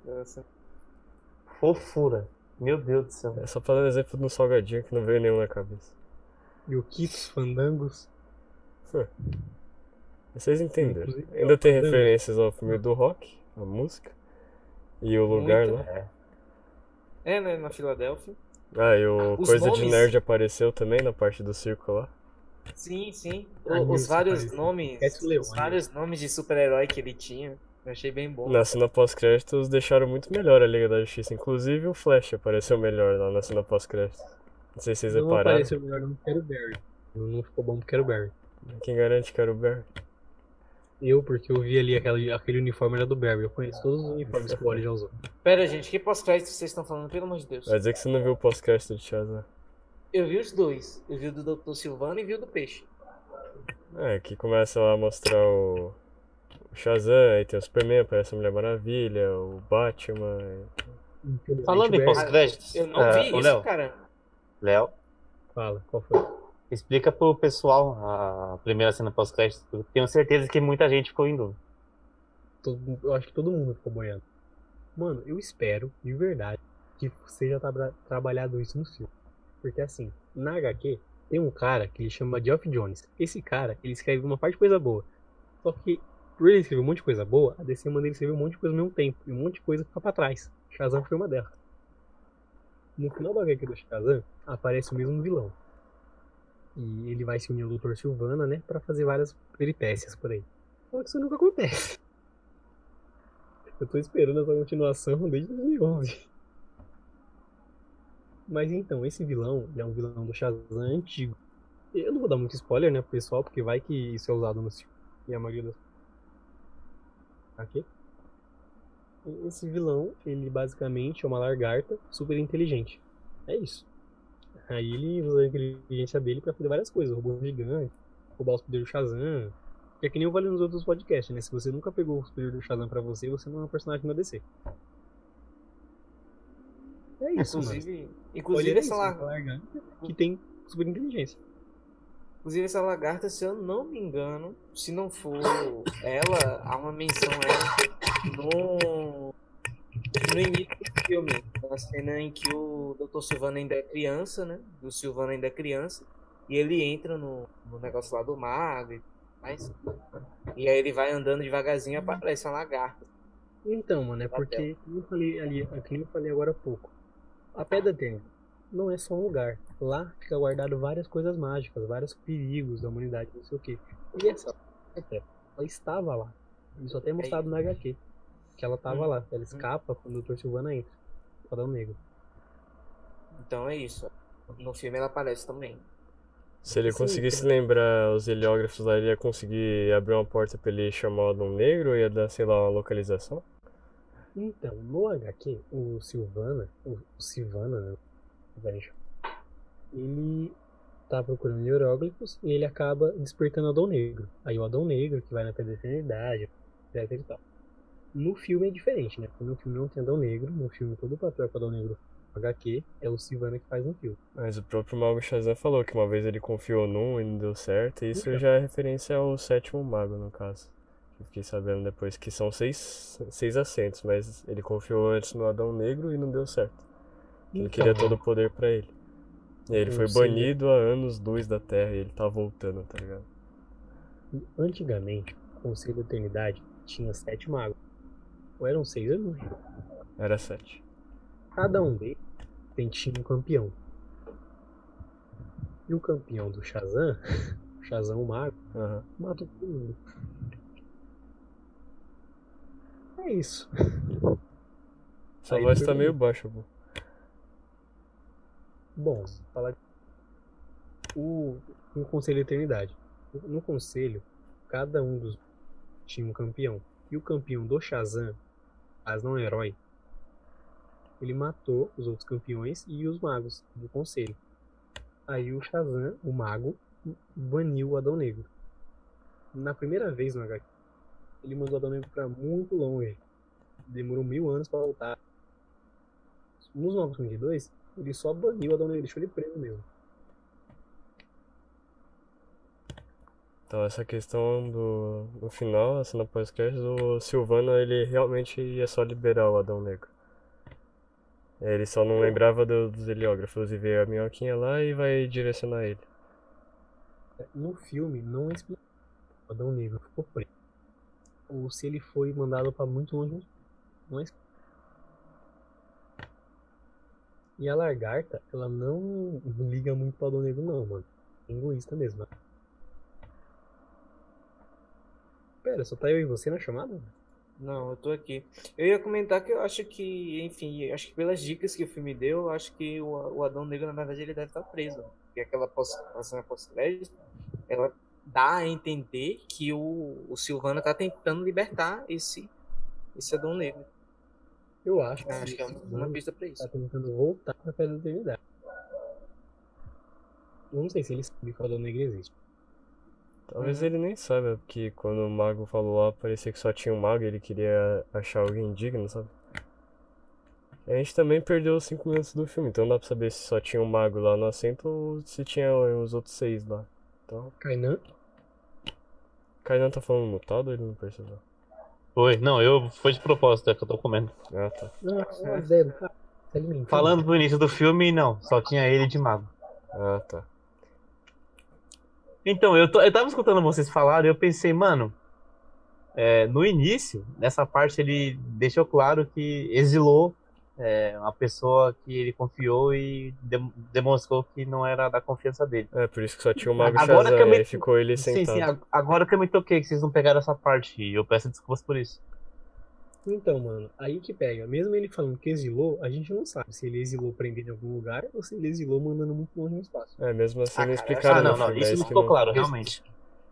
Speaker 5: Fofura. Meu Deus do céu.
Speaker 3: É só pra dar um exemplo no salgadinho que não veio nenhum na cabeça.
Speaker 2: E o Kitos, Fandangos.
Speaker 3: Vocês entenderam.
Speaker 2: Inclusive,
Speaker 3: Ainda tem
Speaker 2: Fandangos.
Speaker 3: referências ao filme do Rock, a música. E o lugar
Speaker 4: Muito.
Speaker 3: lá.
Speaker 4: É, né? Na Filadélfia.
Speaker 3: Ah, e o
Speaker 4: Os
Speaker 3: Coisa de
Speaker 4: nomes-
Speaker 3: Nerd apareceu também na parte do circo lá.
Speaker 4: Sim.
Speaker 2: A
Speaker 4: Os
Speaker 2: Nilce
Speaker 4: vários
Speaker 2: apareceu.
Speaker 4: nomes.
Speaker 2: Esquece o Leone.
Speaker 4: Os vários nomes de super-herói que ele tinha. Eu achei bem bom.
Speaker 3: Na cena pós-créditos deixaram muito melhor a Liga da Justiça. Inclusive o Flash apareceu melhor lá na cena pós-créditos. Não sei se vocês
Speaker 2: Não
Speaker 3: repararam.
Speaker 2: apareceu melhor não porque era o Barry. Não ficou bom porque era o Barry.
Speaker 3: Quem garante que era o Barry?
Speaker 2: Porque eu vi ali aquele uniforme era do Barry. Eu conheço todos os uniformes que o Wally já usou.
Speaker 4: Pera, gente, que pós-crédito vocês estão falando? Pelo amor de Deus.
Speaker 3: Vai dizer que você não viu o pós-crédito de Shazam.
Speaker 4: Eu vi os dois. Eu vi o do Dr. Silvano e vi o do Peixe.
Speaker 3: É, que começa lá a mostrar o Shazam, aí tem o Superman, aparece a Mulher Maravilha, o Batman.
Speaker 5: Falando em pós-créditos,
Speaker 4: Eu não vi
Speaker 5: ô,
Speaker 4: isso,
Speaker 5: Léo,
Speaker 4: cara.
Speaker 5: Léo,
Speaker 2: Fala, qual foi?
Speaker 5: explica pro pessoal a primeira cena pós-crédito. Eu tenho certeza que muita gente ficou em dúvida.
Speaker 2: Eu acho que todo mundo ficou boiando. Mano, eu espero, de verdade, que seja trabalhado isso no filme. Porque assim, na HQ, tem um cara que ele chama Geoff Jones. Esse cara, ele escreve uma parte de coisa boa. Só que, por ele escrever um monte de coisa boa, a DC manda ele escrever um monte de coisa ao mesmo tempo. E um monte de coisa fica pra trás. Shazam foi uma delas. No final da HQ do Shazam, aparece o mesmo vilão. E ele vai se unir ao Dr. Silvana, né? Pra fazer várias peripécias por aí. Só que isso nunca acontece. Eu tô esperando essa continuação desde 2011. Mas então, esse vilão, ele é um vilão do Shazam antigo. Eu não vou dar muito spoiler, né, pro pessoal, porque vai que isso é usado no filme. E a maioria das... Aqui. Esse vilão, ele basicamente é uma lagarta super inteligente. É isso. Aí ele usa a inteligência dele pra fazer várias coisas. Roubar um gigante, roubar os poderes do Shazam. Que é que nem eu falei nos outros podcasts, né? Se você nunca pegou os poderes do Shazam pra você, você não é um personagem da DC. É isso,
Speaker 4: Inclusive
Speaker 2: Olha
Speaker 4: essa
Speaker 2: isso,
Speaker 4: lagarta.
Speaker 2: uma lagarta que tem super inteligência.
Speaker 4: Inclusive essa lagarta, se eu não me engano, se não for ela, há uma menção a ela no início do filme, na cena em que o Dr. Silvano ainda é criança, né? O Silvano ainda é criança, e ele entra no negócio lá do mago e tudo mais. E aí ele vai andando devagarzinho e aparece uma lagarta.
Speaker 2: Então, mano, é porque, como eu falei agora há pouco, a Pedra Eterna não é só um lugar. Lá fica guardado várias coisas mágicas, vários perigos da humanidade, não sei o quê. E essa lagarta, ela estava lá. Isso até é mostrado na HQ. Que ela estava lá. Ela escapa quando o Dr. Silvana entra. O Adão Negro.
Speaker 4: Então é isso. No filme ela aparece também.
Speaker 3: Se ele
Speaker 2: Sim,
Speaker 3: conseguisse lembrar os heliógrafos lá, ele ia conseguir abrir uma porta pra ele chamar o Adão Negro, ia dar, sei lá, uma localização.
Speaker 2: Então, no HQ, o Silvana, né? Ele tá procurando hieróglifos e ele acaba despertando o Adão Negro. Aí o Adão Negro, que vai na Pedra da Eternidade, etc e tal.
Speaker 6: No filme é diferente, né? Porque no filme não tem Adão Negro, no filme todo o papel que o Adão Negro HQ é o Sylvana que faz no filme.
Speaker 3: Mas o próprio Mago Shazam falou que uma vez ele confiou num e não deu certo, e isso já é referência ao sétimo mago, no caso. Eu fiquei sabendo depois que são seis assentos, mas ele confiou antes no Adão Negro e não deu certo. Ele queria todo o poder pra ele. E aí ele foi banido há anos-luz da Terra e ele tá voltando, tá ligado?
Speaker 6: Antigamente, o Conselho da Eternidade tinha 7 magos. Ou eram 6, eu não lembro.
Speaker 3: Era 7.
Speaker 6: Cada um deles tinha um campeão. E o campeão do Shazam, o Shazam o mago, matou todo mundo. É isso.
Speaker 3: Sua voz tá meio baixa, pô.
Speaker 6: Bom, falar no Conselho da Eternidade. No Conselho, cada um dos tinha um campeão. E o campeão do Shazam, mas não herói, ele matou os outros campeões e os magos do Conselho. Aí o Shazam, o mago, baniu o Adão Negro. Na primeira vez no HQ, ele mandou o Adão Negro pra muito longe. Demorou 1000 anos pra voltar. Nos 952, ele só baniu o Adão Negro, deixou ele preso mesmo.
Speaker 3: Então essa questão no final, a cena pós-crédito, o Sylvana, ele realmente ia só liberar o Adão Negro. Ele só não lembrava dos heliógrafos e veio a minhoquinha lá e vai direcionar ele.
Speaker 6: No filme, não explica o Adão Negro ficou preso. Ou se ele foi mandado pra muito longe, não explica. E a lagarta, ela não liga muito pro Adão Negro não, mano. É egoísta mesmo. Pera, só tá eu e você na chamada?
Speaker 4: Não, eu tô aqui. Eu ia comentar que eu acho que, enfim, acho que pelas dicas que o filme deu, eu acho que o Adão Negro, na verdade, ele deve estar preso. Porque aquela cena pós-crédito, ela dá a entender que o Sylvana tá tentando libertar esse Adão Negro.
Speaker 6: Eu acho
Speaker 4: que é uma pista pra isso.
Speaker 6: Tá tentando voltar pra Pedra da Eternidade. Eu não sei se ele sabe que o Adão Negro existe.
Speaker 3: Talvez ele nem saiba, porque quando o mago falou lá, parecia que só tinha um mago e ele queria achar alguém digno, sabe? E a gente também perdeu os 5 minutos do filme, então não dá pra saber se só tinha um mago lá no assento ou se tinha os outros 6 lá. Então... Kainan tá falando mutado ou ele não percebeu?
Speaker 5: Foi, não, foi de propósito, é que eu tô comendo.
Speaker 3: Ah, tá.
Speaker 5: Falando no início do filme, não, só tinha ele de mago.
Speaker 3: Ah, tá.
Speaker 5: Então, eu tava escutando vocês falarem e eu pensei, mano, no início, nessa parte ele deixou claro que exilou uma pessoa que ele confiou e demonstrou que não era da confiança dele.
Speaker 3: Por isso que só tinha o Mago Shazam, e ficou ele sentado.
Speaker 5: Sim, agora que eu me toquei, que vocês não pegaram essa parte, e eu peço desculpas por isso.
Speaker 6: Então, mano, aí que pega. Mesmo ele falando que exilou, a gente não sabe se ele exilou prendendo em algum lugar ou se ele exilou mandando muito longe no espaço.
Speaker 3: Mesmo assim não explicaram no filme.
Speaker 5: Isso não ficou claro, realmente.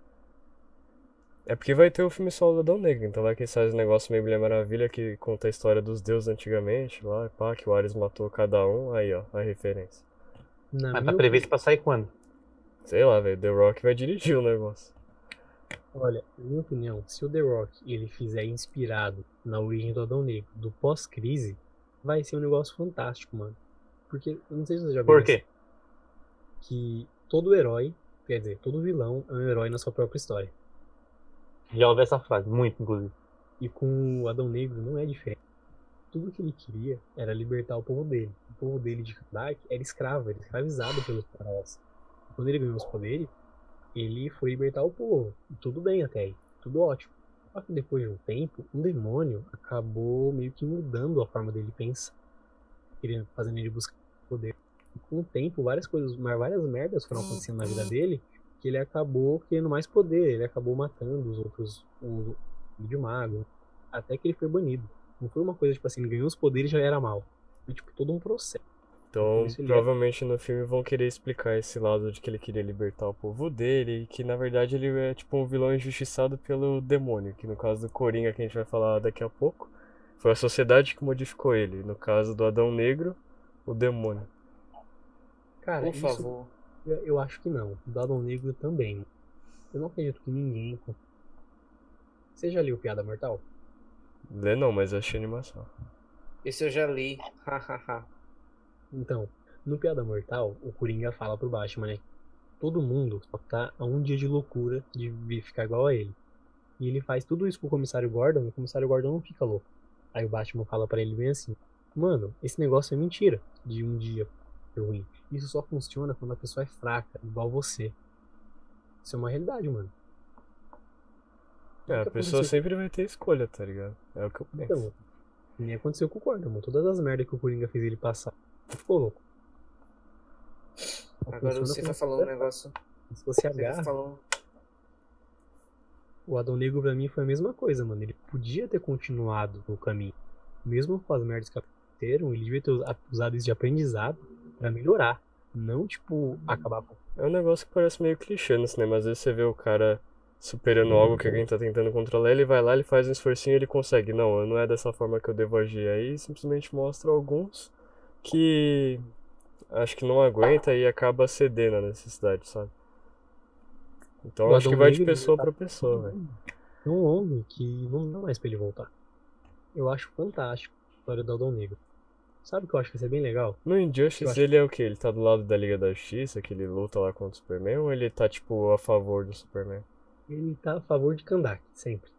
Speaker 3: É porque vai ter o filme solo do Adão Negro, então vai que eles fazem um negócio meio Mulher Maravilha que conta a história dos deuses antigamente, lá, pá, que o Ares matou cada um, aí ó, a referência.
Speaker 5: Mas tá previsto pra sair quando?
Speaker 3: Sei lá, velho, The Rock vai dirigir o negócio.
Speaker 6: Olha, na minha opinião, se o The Rock ele fizer inspirado na origem do Adão Negro, do pós-crise, vai ser um negócio fantástico, mano. Porque, eu não sei se você já viu.
Speaker 5: Por quê?
Speaker 6: Que todo herói, quer dizer, todo vilão é um herói na sua própria história.
Speaker 5: Já ouvi essa frase, muito, inclusive.
Speaker 6: E com o Adão Negro não é diferente. Tudo que ele queria era libertar o povo dele. O povo dele de Kandak era escravo, era escravizado pelos faraós. Quando ele ganhou os poderes, ele foi libertar o povo. E tudo bem até aí, tudo ótimo. Só que depois de um tempo, um demônio acabou meio que mudando a forma dele pensar, fazendo ele buscar poder. E com o tempo, várias merdas foram acontecendo na vida dele, que ele acabou querendo mais poder, ele acabou matando os outros, o de mago, até que ele foi banido. Não foi uma coisa tipo assim, ele ganhou os poderes e já era mal. Foi tipo todo um processo.
Speaker 3: Então, provavelmente no filme vão querer explicar esse lado de que ele queria libertar o povo dele, e que na verdade ele é tipo um vilão injustiçado pelo demônio, que no caso do Coringa, que a gente vai falar daqui a pouco, foi a sociedade que modificou ele. No caso do Adão Negro, o demônio.
Speaker 6: Cara,
Speaker 4: por favor.
Speaker 6: Eu acho que não. Do Adão Negro também. Eu não acredito que ninguém... Você já leu Piada Mortal?
Speaker 3: Lê não, mas eu achei animação.
Speaker 4: Esse eu já li. Hahaha.
Speaker 6: Então, no Piada Mortal, o Coringa fala pro Batman, né? Todo mundo só tá a um dia de loucura de ficar igual a ele. E ele faz tudo isso com o Comissário Gordon, e o Comissário Gordon não fica louco. Aí o Batman fala pra ele bem assim: Mano, esse negócio é mentira de um dia ser ruim. Isso só funciona quando a pessoa é fraca, igual você. Isso é uma realidade, mano.
Speaker 3: É, a
Speaker 6: Nunca
Speaker 3: pessoa
Speaker 6: aconteceu.
Speaker 3: sempre vai ter escolha, tá ligado? É o que eu penso.
Speaker 6: Então, nem aconteceu com o Gordon, mano. Todas as merdas que o Coringa fez ele passar, ele ficou louco. Só
Speaker 4: Agora
Speaker 6: funciona
Speaker 4: você
Speaker 6: quando
Speaker 4: tá
Speaker 6: a
Speaker 4: falando um
Speaker 6: pessoa é
Speaker 4: negócio.
Speaker 6: fraca. Se você
Speaker 4: Você tá
Speaker 6: agarra,
Speaker 4: falando.
Speaker 6: o Adão Negro pra mim foi a mesma coisa, mano. Ele podia ter continuado no caminho. Mesmo com as merdas que aconteceram, ele devia ter usado isso de aprendizado pra melhorar. Não, tipo, acabar com.
Speaker 3: É um negócio que parece meio clichê no cinema. Às vezes você vê o cara superando algo que alguém tá tentando controlar, ele vai lá, ele faz um esforcinho e ele consegue. Não, não é dessa forma que eu devo agir. Aí simplesmente mostra alguns que acho que não aguenta e acaba cedendo à necessidade, sabe? Então
Speaker 6: O
Speaker 3: acho que
Speaker 6: Adão
Speaker 3: vai de
Speaker 6: Negro ele
Speaker 3: pessoa
Speaker 6: tá
Speaker 3: pra pessoa, velho.
Speaker 6: tão longo que não dá mais pra ele voltar. Eu acho fantástico a história do Adão Negro. Sabe o que eu acho que vai ser bem legal?
Speaker 3: No
Speaker 6: Que eu
Speaker 3: Injustice
Speaker 6: acho
Speaker 3: ele é o quê? Ele tá do lado da Liga da Justiça, que ele luta lá contra o Superman, ou ele tá, tipo, a favor do Superman?
Speaker 6: que ele tá a favor de Kandak, sempre.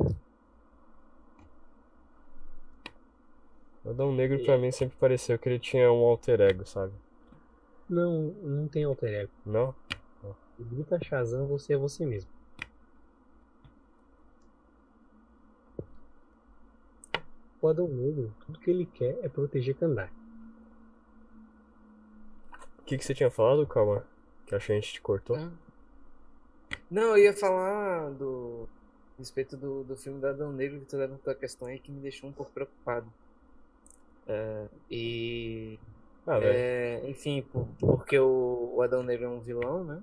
Speaker 3: O Adão Negro pra
Speaker 6: É,
Speaker 3: mim sempre pareceu que ele tinha um alter ego, sabe?
Speaker 6: não tem alter ego.
Speaker 3: Não?
Speaker 6: Grita Shazam, você é você mesmo. O Adão Negro, tudo que ele quer é proteger Kandak.
Speaker 3: O que você tinha falado, Calma? Que acho que a gente te cortou?
Speaker 4: Ah. Não, eu ia falar a respeito do filme do Adão Negro, que tu levantou a questão aí que me deixou um pouco preocupado. E.
Speaker 3: Ah, velho.
Speaker 4: Enfim, porque o Adão Negro é um vilão, né?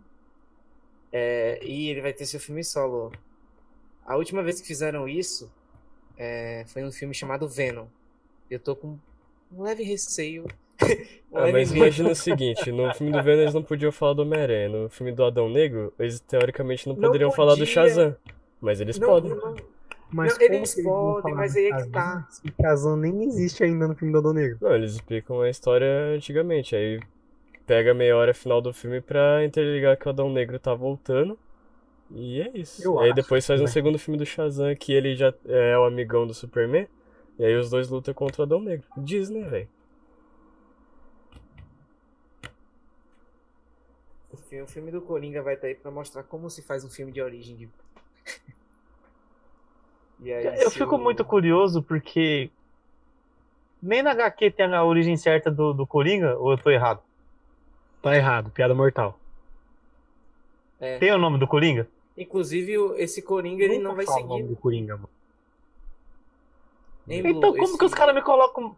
Speaker 4: E ele vai ter seu filme solo. A última vez que fizeram isso foi num filme chamado Venom. Eu tô com um leve receio. Um
Speaker 3: Ah,
Speaker 4: leve
Speaker 3: mas
Speaker 4: medo.
Speaker 3: imagina o seguinte, no filme do Venom eles não podiam falar do Homem-Aranha, no filme do Adão Negro eles teoricamente não
Speaker 4: Não
Speaker 3: poderiam falar do
Speaker 4: podia.
Speaker 3: Shazam, mas eles
Speaker 4: Não,
Speaker 3: podem.
Speaker 6: Mas
Speaker 4: Não,
Speaker 6: como
Speaker 4: eles
Speaker 6: que eles vão
Speaker 4: podem,
Speaker 6: falar
Speaker 4: mas
Speaker 6: de
Speaker 4: aí é que
Speaker 6: Shazam
Speaker 4: tá.
Speaker 6: se Shazam nem existe ainda no filme do Adão Negro?
Speaker 3: Não, eles explicam a história antigamente, aí pega a meia hora final do filme pra interligar que o Adão Negro tá voltando, e é isso.
Speaker 6: Eu
Speaker 3: E aí
Speaker 6: acho
Speaker 3: depois faz
Speaker 6: que
Speaker 3: um
Speaker 6: vai-
Speaker 3: segundo filme do Shazam que ele já é o amigão do Superman, e aí os dois lutam contra o Adão Negro. Disney, velho.
Speaker 4: O filme do Coringa vai estar aí pra mostrar como se faz um filme de origem de. E aí,
Speaker 5: Eu
Speaker 4: se
Speaker 5: fico
Speaker 4: o-
Speaker 5: muito curioso porque nem na HQ tem a origem certa do Coringa, ou eu tô errado?
Speaker 6: Tá errado, piada mortal.
Speaker 5: Tem o nome do Coringa?
Speaker 4: Inclusive, esse Coringa ele
Speaker 6: Nunca
Speaker 4: não vai
Speaker 6: fala o
Speaker 4: seguir.
Speaker 6: nome do Coringa, mano.
Speaker 4: Hein,
Speaker 5: Então
Speaker 4: Blue?
Speaker 5: como que os caras me colocam...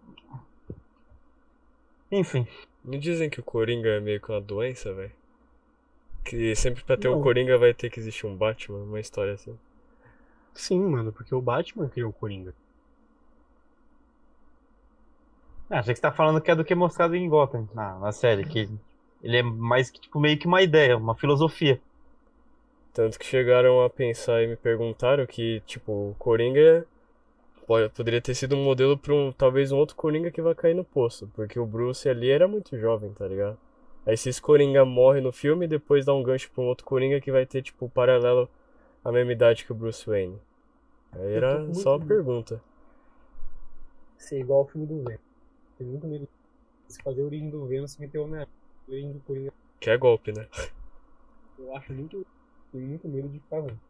Speaker 5: Enfim.
Speaker 3: Me dizem que o Coringa é meio que uma doença, velho. Que sempre pra ter um
Speaker 6: Não.
Speaker 3: Coringa vai ter que existir um Batman, uma história assim.
Speaker 6: Sim, mano, porque o Batman criou o Coringa.
Speaker 5: Ah, achei que você tá falando que é do que é mostrado em Gotham, na série, que ele é mais que, tipo, meio que uma ideia, uma filosofia.
Speaker 3: Tanto que chegaram a pensar e me perguntaram que, tipo, o Coringa poderia ter sido um modelo pra talvez um outro Coringa que vai cair no poço. Porque o Bruce ali era muito jovem, tá ligado? Aí se esse Coringa morre no filme, depois dá um gancho pra um outro Coringa que vai ter, tipo, paralelo à mesma idade que o Bruce Wayne. Aí
Speaker 6: Eu tô
Speaker 3: era
Speaker 6: com muito
Speaker 3: só uma
Speaker 6: medo.
Speaker 3: pergunta.
Speaker 6: Ser igual ao filme do Venom. Tenho muito medo de se fazer a origem do Venom sem meter o Homem-Aranha. A origem do Coringa,
Speaker 3: Que é golpe, né?
Speaker 6: eu acho muito. Tenho muito medo de ficar ruim.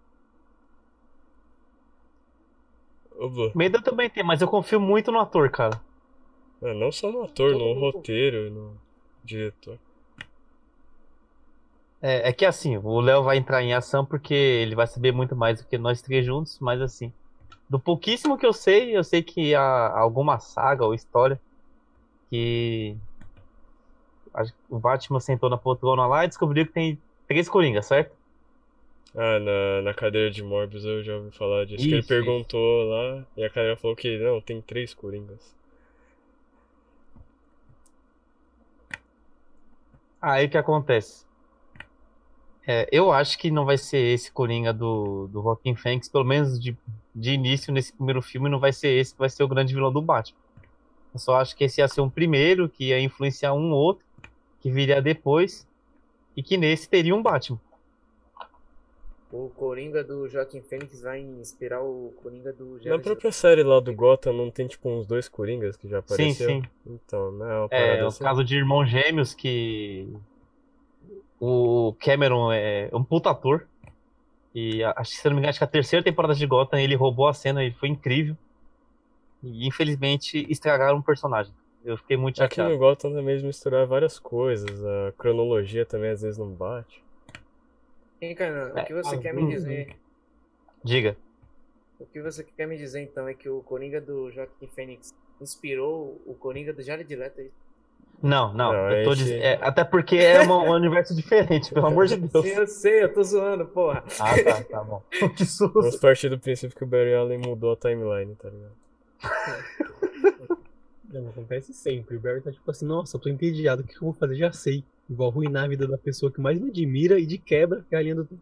Speaker 3: Ô, Blue.
Speaker 5: Medo eu também tenho, mas eu confio muito no ator, cara.
Speaker 3: Não só no ator,
Speaker 4: Todo
Speaker 3: no
Speaker 4: mundo-
Speaker 3: roteiro, no diretor.
Speaker 5: É que assim, o Léo vai entrar em ação porque ele vai saber muito mais do que nós três juntos, mas assim, do pouquíssimo que eu sei que há alguma saga ou história que o Batman sentou na poltrona lá e descobriu que tem 3 Coringas, certo?
Speaker 3: Ah, na cadeira de Morbius eu já ouvi falar disso. Que ele
Speaker 5: Isso,
Speaker 3: perguntou lá e a cadeira falou que não, tem 3 Coringas.
Speaker 5: Aí o que acontece? Eu acho que não vai ser esse Coringa do Joaquin Phoenix, pelo menos de início nesse primeiro filme, não vai ser esse que vai ser o grande vilão do Batman. Eu só acho que esse ia ser um primeiro, que ia influenciar um outro, que viria depois, e que nesse teria um Batman.
Speaker 4: O Coringa do Joaquin Phoenix vai inspirar o Coringa do
Speaker 3: Na
Speaker 4: Jared
Speaker 3: própria série lá do Gotham não tem tipo uns dois Coringas que já
Speaker 5: Sim,
Speaker 3: apareceram?
Speaker 5: sim.
Speaker 3: Então, não é uma
Speaker 5: É
Speaker 3: parada
Speaker 5: o
Speaker 3: assim?
Speaker 5: caso de irmãos gêmeos que o Cameron é um puta ator. E acho que, se eu não me engano, acho que a terceira temporada de Gotham ele roubou a cena e foi incrível. E infelizmente estragaram o personagem. Eu fiquei muito
Speaker 3: Aqui no
Speaker 5: chateado.
Speaker 3: Gotham também eles misturaram várias coisas, a cronologia também às vezes não bate.
Speaker 4: Hein, Kainan, o
Speaker 5: É,
Speaker 4: que você quer me
Speaker 6: hum.
Speaker 4: dizer?
Speaker 5: Diga.
Speaker 4: O que você quer me dizer então é que o Coringa do Joaquin Phoenix inspirou o Coringa do Jared Leto? É isso?
Speaker 5: Não,
Speaker 3: Não,
Speaker 5: eu
Speaker 3: a
Speaker 5: tô
Speaker 3: gente-
Speaker 5: dizendo. Até porque é um universo diferente, pelo amor de Deus.
Speaker 4: Sim, eu sei, eu tô zoando, porra.
Speaker 5: Ah, tá bom. Que
Speaker 3: Vamos
Speaker 5: susto.
Speaker 3: partir do princípio que o Barry Allen mudou a timeline, tá ligado?
Speaker 6: Não, acontece sempre. O Barry tá tipo assim, nossa, eu tô entediado, o que eu vou fazer? Já sei. Vou arruinar a vida da pessoa que mais me admira e de quebra, que é a linha do tempo.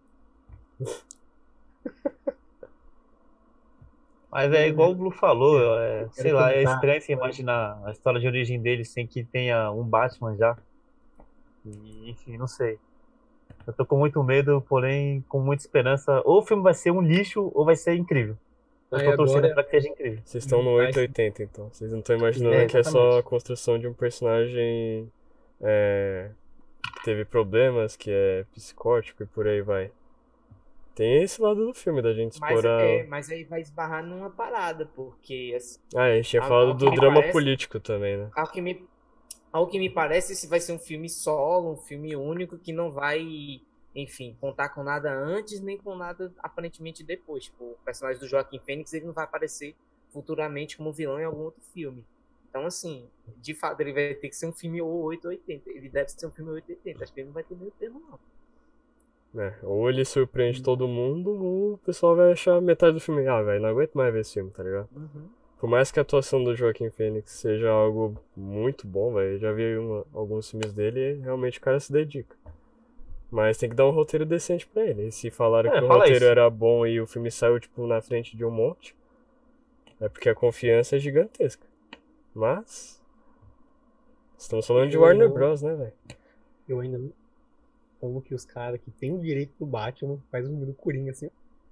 Speaker 5: Mas é igual o Blue falou, sei lá, é
Speaker 6: comentar.
Speaker 5: estranho você imaginar a história de origem dele sem que tenha um Batman já. E, enfim, não sei. Eu tô com muito medo, porém com muita esperança. Ou o filme vai ser um lixo ou vai ser incrível. Eu
Speaker 6: Aí
Speaker 5: tô torcendo
Speaker 6: agora-
Speaker 5: pra que seja incrível.
Speaker 3: Vocês estão no
Speaker 6: Vai
Speaker 3: 880 então. Vocês não estão imaginando
Speaker 5: É,
Speaker 3: que é só
Speaker 5: exatamente.
Speaker 3: a construção de um personagem que teve problemas, que é psicótico e por aí vai. Tem esse lado do filme, da gente explorar.
Speaker 4: Mas aí vai esbarrar numa parada, porque assim,
Speaker 3: Ah, a gente tinha
Speaker 4: Ao-
Speaker 3: falado
Speaker 4: ao que
Speaker 3: do
Speaker 4: me
Speaker 3: drama
Speaker 4: parece-
Speaker 3: político também, né?
Speaker 4: ao que me parece, esse vai ser um filme solo, um filme único que não vai, enfim, contar com nada antes nem com nada aparentemente depois. Tipo, o personagem do Joaquin Phoenix ele não vai aparecer futuramente como vilão em algum outro filme. Então, assim, de fato, ele vai ter que ser um filme ou 880. Ele deve ser um filme 880. Acho que ele não vai ter meio termo, não.
Speaker 3: Ou ele surpreende todo mundo, ou o pessoal vai achar metade do filme. Ah, velho, não aguento mais ver esse filme, tá ligado? Por mais que a atuação do Joaquin Phoenix seja algo muito bom, velho, já vi alguns filmes dele e realmente o cara se dedica. Mas tem que dar um roteiro decente pra ele. E se falaram que o
Speaker 5: fala
Speaker 3: roteiro
Speaker 5: isso.
Speaker 3: era bom e o filme saiu, tipo, na frente de um monte, é porque a confiança é gigantesca. Mas estamos falando de
Speaker 6: Eu
Speaker 3: Warner
Speaker 6: não-
Speaker 3: Bros, né, velho?
Speaker 6: Eu ainda não. Como que os caras que têm o direito do Batman faz um filme do Coringa assim.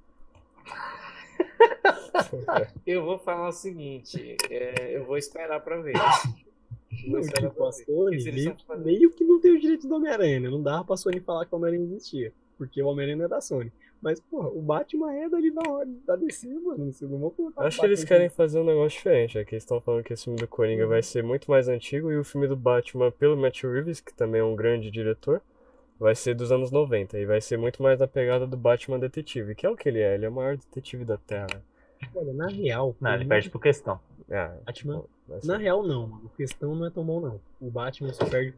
Speaker 4: Eu vou falar o seguinte, eu vou esperar pra ver.
Speaker 6: Não,
Speaker 4: esperar
Speaker 6: tipo, a
Speaker 4: pra ver.
Speaker 6: Sony
Speaker 4: Porque se eles
Speaker 6: meio,
Speaker 4: estão fazendo-
Speaker 6: meio que não tem o direito do Homem-Aranha, né? Não dava pra Sony falar que o Homem-Aranha existia. Porque o Homem-Aranha não é da Sony. Mas, porra, o Batman é dali da DC, mano. Vocês não vão colocar o
Speaker 3: Acho que eles
Speaker 6: Batman
Speaker 3: querem fazer um negócio diferente. É que eles estão falando que esse filme do Coringa vai ser muito mais antigo e o filme do Batman, pelo Matt Reeves, que também é um grande diretor, vai ser dos anos 90. E vai ser muito mais na pegada do Batman detetive, que é o que ele é. Ele é o maior detetive da Terra.
Speaker 6: Olha, na real,
Speaker 5: Não,
Speaker 6: tem
Speaker 5: ele
Speaker 6: muito
Speaker 5: perde por questão.
Speaker 3: Ah,
Speaker 6: Batman.
Speaker 3: vai ser.
Speaker 6: Na real, não, mano. A questão não é tão bom, não. O Batman só perde.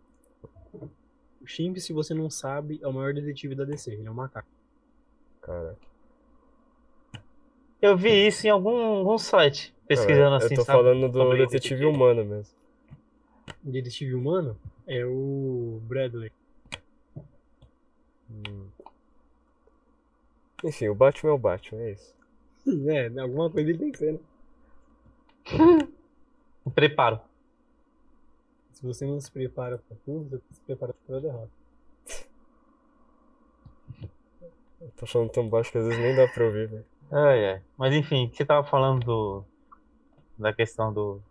Speaker 6: O Shimp, se você não sabe, é o maior detetive da DC. Ele é um macaco.
Speaker 3: Cara.
Speaker 5: Eu vi isso em algum site, pesquisando
Speaker 3: Não,
Speaker 5: assim,
Speaker 3: eu tô
Speaker 5: sabe?
Speaker 3: falando do
Speaker 5: sobre
Speaker 3: detetive humano mesmo.
Speaker 6: O detetive humano é o Bradley.
Speaker 3: Enfim, o Batman é o Batman, é isso.
Speaker 6: É, alguma coisa ele tem que ser, né?
Speaker 5: Preparo.
Speaker 6: Se você não se prepara pra tudo, você se prepara pra derrota.
Speaker 3: Eu tô falando tão baixo que às vezes nem dá pra ouvir, velho.
Speaker 5: Mas enfim, você tava falando da questão do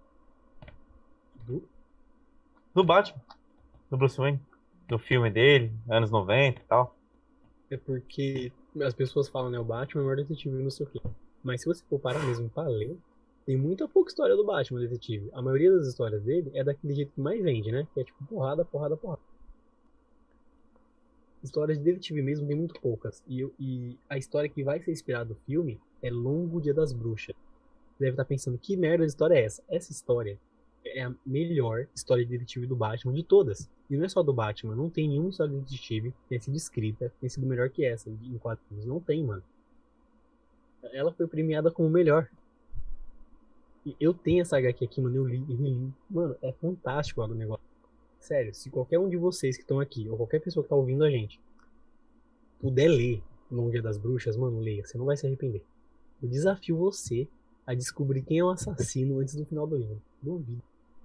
Speaker 5: Batman, do Bruce Wayne, do filme dele, anos 90 e tal.
Speaker 6: É porque as pessoas falam, né, o Batman é o maior detetive, não sei o quê. Mas se você for parar mesmo pra ler, tem muita pouca história do Batman detetive. A maioria das histórias dele é daquele jeito que mais vende, né? Que é tipo porrada, porrada, porrada. Histórias de detetive mesmo tem muito poucas. E a história que vai ser inspirada no filme é Longo Dia das Bruxas. Você deve estar pensando, que merda de história é essa? Essa história é a melhor história de detetive do Batman de todas. E não é só do Batman, não tem nenhuma história de detetive que tenha sido escrita, que tenha sido melhor que essa em quadrinhos. Não tem, mano. Ela foi premiada como melhor. E eu tenho essa HQ aqui, mano, eu li e reli. Mano, é fantástico o negócio. Sério, se qualquer um de vocês que estão aqui, ou qualquer pessoa que tá ouvindo a gente, puder ler no Dia das Bruxas, mano, leia. Você não vai se arrepender. Eu desafio você a descobrir quem é o assassino antes do final do livro. Duvido.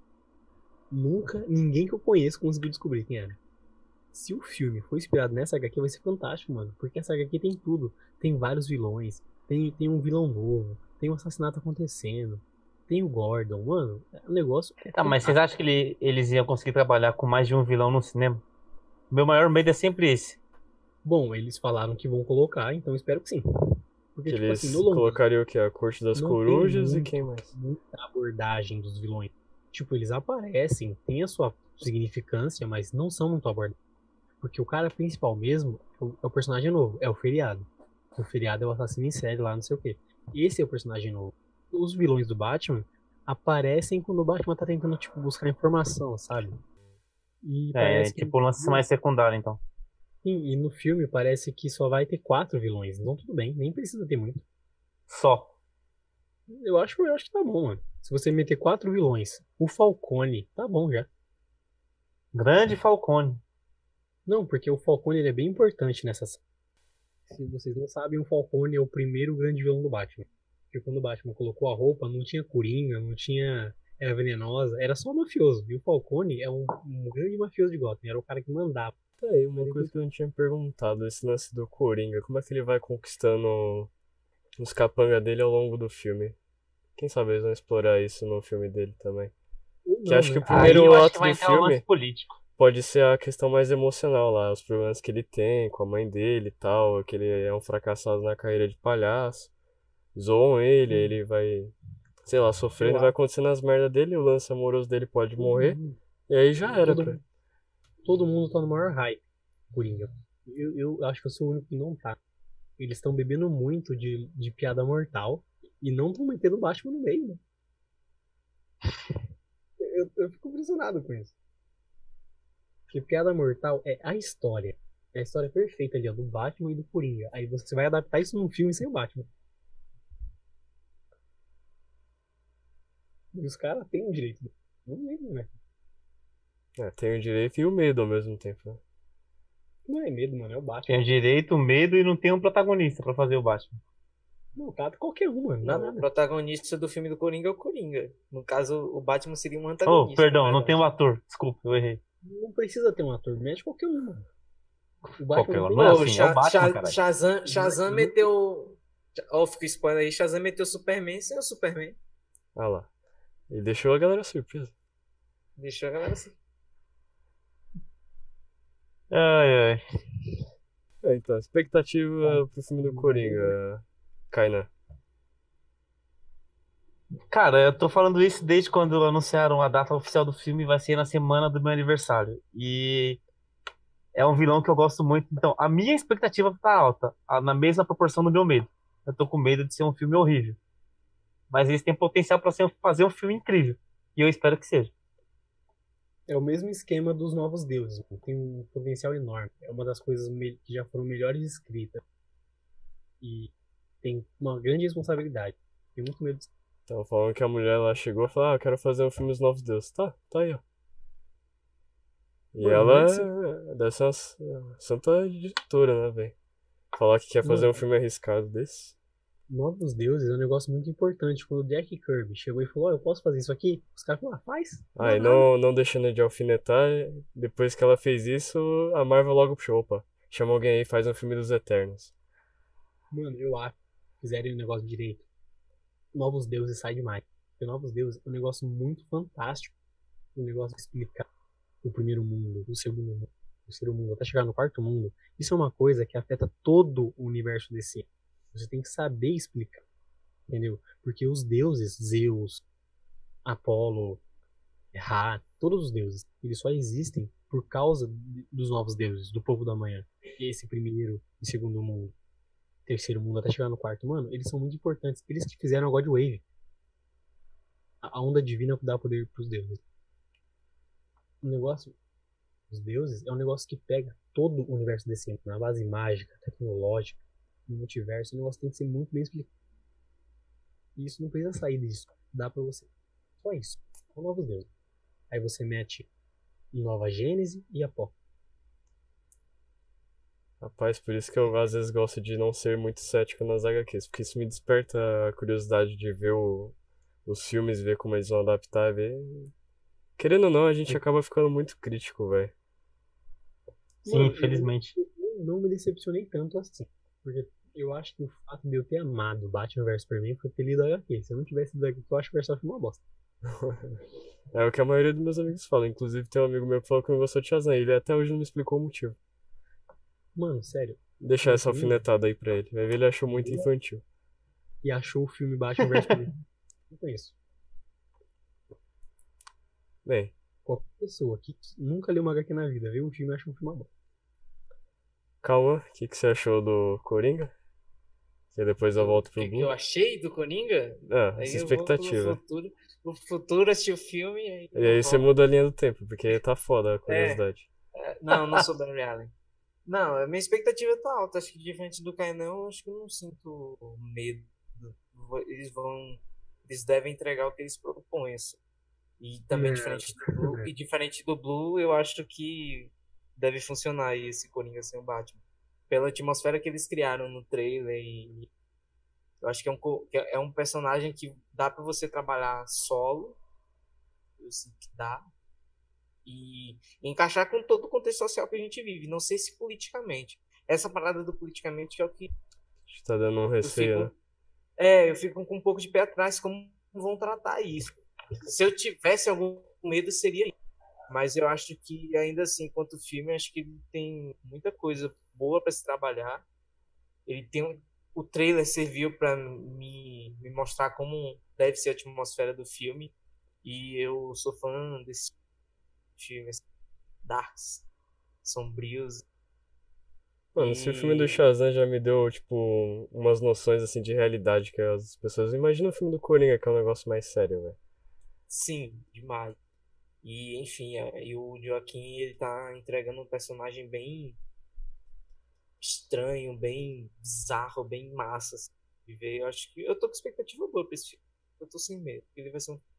Speaker 6: Nunca, ninguém que eu conheço conseguiu descobrir quem era. Se o filme for inspirado nessa HQ, vai ser fantástico, mano. Porque essa HQ tem tudo. Tem vários vilões. Tem um vilão novo. Tem um assassinato acontecendo. Tem o Gordon. Mano, o negócio é
Speaker 5: Tá, mas vocês acham que eles iam conseguir trabalhar com mais de um vilão no cinema? Meu maior medo é sempre esse.
Speaker 6: Bom, eles falaram que vão colocar, então espero que sim. Porque,
Speaker 3: Que
Speaker 6: tipo assim,
Speaker 3: eles
Speaker 6: no longo
Speaker 3: colocariam o quê? A Corte das
Speaker 6: não
Speaker 3: Corujas
Speaker 6: tem
Speaker 3: e quem mais?
Speaker 6: muita abordagem dos vilões. Tipo, eles aparecem, tem a sua significância, mas não são muito abordados. Porque o cara principal mesmo é o personagem novo, é o Feriado. O Feriado é o assassino em série lá, não sei o quê. Esse é o personagem novo. Os vilões do Batman aparecem quando o Batman tá tentando, tipo, buscar informação, sabe? E parece que
Speaker 5: Tipo um lance mais secundário, então.
Speaker 6: e no filme parece que só vai ter 4 vilões. Então tudo bem, nem precisa ter muito.
Speaker 5: Só.
Speaker 6: Eu acho que tá bom, mano. Se você meter 4 vilões, o Falcone, tá bom já.
Speaker 5: Grande Falcone.
Speaker 6: Não, porque o Falcone ele é bem importante nessa saga. Se vocês não sabem, o Falcone é o primeiro grande vilão do Batman. Porque quando o Batman colocou a roupa, não tinha Coringa, não tinha. Era venenosa, era só mafioso. E o Falcone é um grande mafioso de Gotham, era o cara que mandava.
Speaker 3: Tá aí, uma coisa que eu não tinha perguntado, esse lance do Coringa, como é que ele vai conquistando os capanga dele ao longo do filme? Quem sabe eles vão explorar isso no filme dele também.
Speaker 6: Ou
Speaker 3: Que
Speaker 6: não,
Speaker 3: acho que
Speaker 6: né?
Speaker 3: o primeiro
Speaker 5: eu acho
Speaker 3: ato
Speaker 5: que vai
Speaker 3: do
Speaker 5: ter um lance
Speaker 3: filme
Speaker 5: político.
Speaker 3: pode ser a questão mais emocional lá, os problemas que ele tem com a mãe dele e tal, que ele é um fracassado na carreira de palhaço. Zoam ele, ele vai, sei lá, sofrendo, vai acontecendo as merdas dele, o lance amoroso dele pode morrer, e aí já era,
Speaker 6: Todo,
Speaker 3: cara.
Speaker 6: todo mundo tá no maior hype, Coringa. Eu acho que eu sou o único que não tá. Eles estão bebendo muito de piada mortal e não estão metendo o Batman no meio, né? Eu fico impressionado com isso. Porque piada mortal é a história. É a história perfeita ali, ó, do Batman e do Coringa. Aí você vai adaptar isso num filme sem o Batman. E os caras têm o direito. Não lembro, né?
Speaker 3: Tem o direito e o medo ao mesmo tempo, né?
Speaker 6: Não é medo, mano, é o
Speaker 5: Tem
Speaker 6: Batman.
Speaker 5: o direito, o medo e não tem um protagonista pra fazer o Batman.
Speaker 6: Não, cata qualquer um, mano. Não dá
Speaker 4: Não, o
Speaker 6: nada.
Speaker 4: protagonista do filme do Coringa é o Coringa. No caso, o Batman seria um
Speaker 5: Oh,
Speaker 4: antagonista.
Speaker 5: perdão,
Speaker 4: na
Speaker 5: não tem o
Speaker 4: verdade.
Speaker 5: ator. Desculpa, eu errei.
Speaker 6: Não precisa ter um ator. Mete qualquer um, mano. O Batman
Speaker 5: Qualquer
Speaker 6: não
Speaker 5: um.
Speaker 6: tem
Speaker 5: Não é
Speaker 4: Ô,
Speaker 5: assim, é o Batman, caralho.
Speaker 4: Shazam meteu. Ó, fica spoiler aí. Shazam meteu Superman sem o Superman.
Speaker 3: Ah lá. E deixou a galera surpresa.
Speaker 4: Deixou a galera assim.
Speaker 5: Ai, ai.
Speaker 3: Então, expectativa pro filme do Coringa, Kainan.
Speaker 5: Cara, eu tô falando isso desde quando anunciaram a data oficial do filme, vai ser na semana do meu aniversário. E é um vilão que eu gosto muito. Então, a minha expectativa tá alta, na mesma proporção do meu medo. Eu tô com medo de ser um filme horrível. Mas eles têm potencial pra fazer um filme incrível. E eu espero que seja.
Speaker 6: É o mesmo esquema dos Novos Deuses, mano. Tem um potencial enorme. É uma das coisas que já foram melhores escritas. E tem uma grande responsabilidade. Tenho muito medo.
Speaker 3: Então, falando que a mulher lá chegou e falou: Ah, eu quero fazer um filme dos Novos Deuses. Tá aí, ó. E
Speaker 6: Mano,
Speaker 3: ela
Speaker 6: mas
Speaker 3: deve ser uma santa diretora, né, velho? Falar que quer fazer um
Speaker 6: Mano,
Speaker 3: filme arriscado desse.
Speaker 6: Novos Deuses é um negócio muito importante. Quando o Jack Kirby chegou e falou, eu posso fazer isso aqui? Os caras falaram, faz.
Speaker 3: Ah, e não deixando de alfinetar, depois que ela fez isso, a Marvel logo puxou, opa, chama alguém aí e faz um filme dos Eternos.
Speaker 6: Mano, eu acho que fizerem o negócio direito. Novos Deuses sai demais. Porque Novos Deuses é um negócio muito fantástico. Um negócio que explica o primeiro mundo, o segundo mundo, o terceiro mundo, até chegar no quarto mundo. Isso é uma coisa que afeta todo o universo DC. Você tem que saber explicar, entendeu? Porque os deuses, Zeus, Apolo, Ra, todos os deuses, eles só existem por causa dos novos deuses, do povo da manhã. Esse primeiro e segundo mundo, terceiro mundo, até chegar no quarto. Mano, eles são muito importantes. Eles que fizeram a God Wave. A onda divina que dá poder pros deuses. O negócio dos deuses é um negócio que pega todo o universo desse na base mágica, tecnológica, no multiverso. O negócio tem que ser muito bem explicado. E isso não precisa sair disso. Dá pra você. Só isso. São novos deuses. Aí você mete Nova Gênese e Apócrifo.
Speaker 3: Rapaz, por isso que eu às vezes gosto de não ser muito cético nas HQs, porque isso me desperta a curiosidade de ver os filmes, ver como eles vão adaptar, ver. Querendo ou não, a gente acaba ficando muito crítico, velho.
Speaker 5: Sim,
Speaker 6: Mano,
Speaker 5: infelizmente.
Speaker 6: eu não me decepcionei tanto assim. Porque eu acho que o fato de eu ter amado Batman vs Superman foi ter lido a HQ. Se eu não tivesse lido a HQ, eu acho que o Versace foi uma bosta.
Speaker 3: É o que a maioria dos meus amigos falam. Inclusive, tem um amigo meu que falou que não gostou de Shazam. Ele até hoje não me explicou o motivo.
Speaker 6: Mano, sério.
Speaker 3: Deixar essa
Speaker 6: Sim.
Speaker 3: alfinetada aí pra ele. Vai ver, ele achou muito infantil.
Speaker 6: E achou o filme Batman vs Superman. Não conheço.
Speaker 3: Bem,
Speaker 6: Qualquer pessoa que nunca leu uma HQ na vida, vê um filme e acha um filme uma bosta.
Speaker 3: calma, o que você achou do Coringa? Que depois eu volto
Speaker 4: O
Speaker 3: pro
Speaker 4: que
Speaker 3: Blue.
Speaker 4: eu achei do Coringa?
Speaker 3: Ah,
Speaker 4: Aí
Speaker 3: essa
Speaker 4: eu vou
Speaker 3: expectativa.
Speaker 4: pro futuro assistir o filme e aí
Speaker 3: E aí você muda a linha do tempo, porque tá foda a curiosidade.
Speaker 4: Não sou Barry Allen. Não, a minha expectativa tá alta. Acho que diferente do Kainan, acho que eu não sinto medo. Eles devem entregar o que eles propõem, assim. E também diferente do Blue, eu acho que deve funcionar aí esse Coringa sem o Batman. Pela atmosfera que eles criaram no trailer e eu acho que é um personagem que dá pra você trabalhar solo, eu sinto que dá, e encaixar com todo o contexto social que a gente vive. Não sei se politicamente. Essa parada do politicamente é o que
Speaker 3: A gente tá dando um receio, né?
Speaker 4: eu fico com um pouco de pé atrás como vão tratar isso. Se eu tivesse algum medo, seria isso. Mas eu acho que, ainda assim, quanto filme, acho que ele tem muita coisa boa para se trabalhar. Ele tem o trailer serviu para me mostrar como deve ser a atmosfera do filme. E eu sou fã desses filmes darks, sombrios.
Speaker 3: Mano, se o filme do Shazam já me deu, tipo, umas noções, assim, de realidade que as pessoas... Imagina o filme do Coringa, que é um negócio mais sério, velho.
Speaker 4: Sim, demais. E, enfim, e o Joaquim, ele tá entregando um personagem bem estranho, bem bizarro, bem massa, assim, de ver. Eu acho que eu tô com expectativa boa pra esse filme. Eu tô sem medo. Ele vai ser um...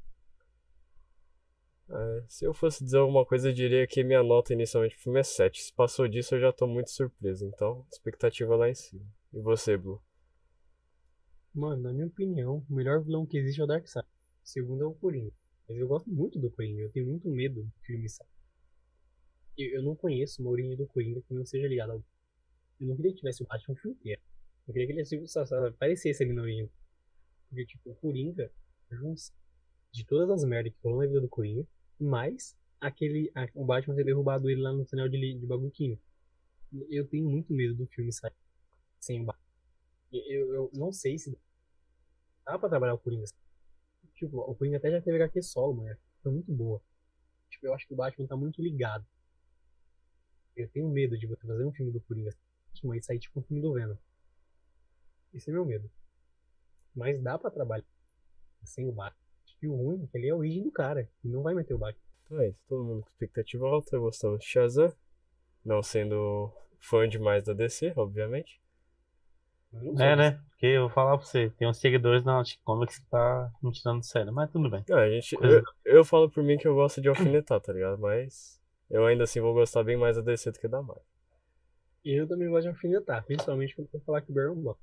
Speaker 3: Se eu fosse dizer alguma coisa, eu diria que minha nota inicialmente pro filme é 7. Se passou disso, eu já tô muito surpreso. Então, expectativa lá em cima. E você, Blue?
Speaker 6: Mano, na minha opinião, o melhor vilão que existe é o Darkseid. O segundo é o Coringa. Mas eu gosto muito do Coringa, eu tenho muito medo do filme, sabe? Eu não conheço uma origem do Coringa que não seja ligada ao... Eu não queria que tivesse o Batman o filme inteiro. Eu queria que ele só aparecesse ali na origem. Porque, tipo, o Coringa, de todas as merdas que rolou na vida do Coringa, mais o Batman ter derrubado ele lá no túnel de bagulho químico. Eu tenho muito medo do filme sair sem o Batman. Eu não sei se dá pra trabalhar o Coringa. Tipo, o Coringa até já teve HQ solo, mas foi muito boa. Tipo, eu acho que o Batman tá muito ligado. Eu tenho medo de você fazer um filme do Coringa e sair tipo um filme do Venom. Esse é meu medo. Mas dá pra trabalhar sem o Batman. Acho que o ruim é que ele é a origem do cara. E não vai meter o Batman.
Speaker 3: Então é isso, todo mundo com expectativa alta, gostando de Shazam. Não sendo fã demais da DC, obviamente.
Speaker 5: Né? Porque eu vou falar pra você, tem uns seguidores na Nautic Comics que tá me tirando de sério, mas tudo bem.
Speaker 3: Eu falo por mim que eu gosto de alfinetar, tá ligado? Mas eu ainda assim vou gostar bem mais da DC do que da Marvel.
Speaker 6: E eu também gosto de alfinetar, principalmente quando eu falar que o Barry é um bosta.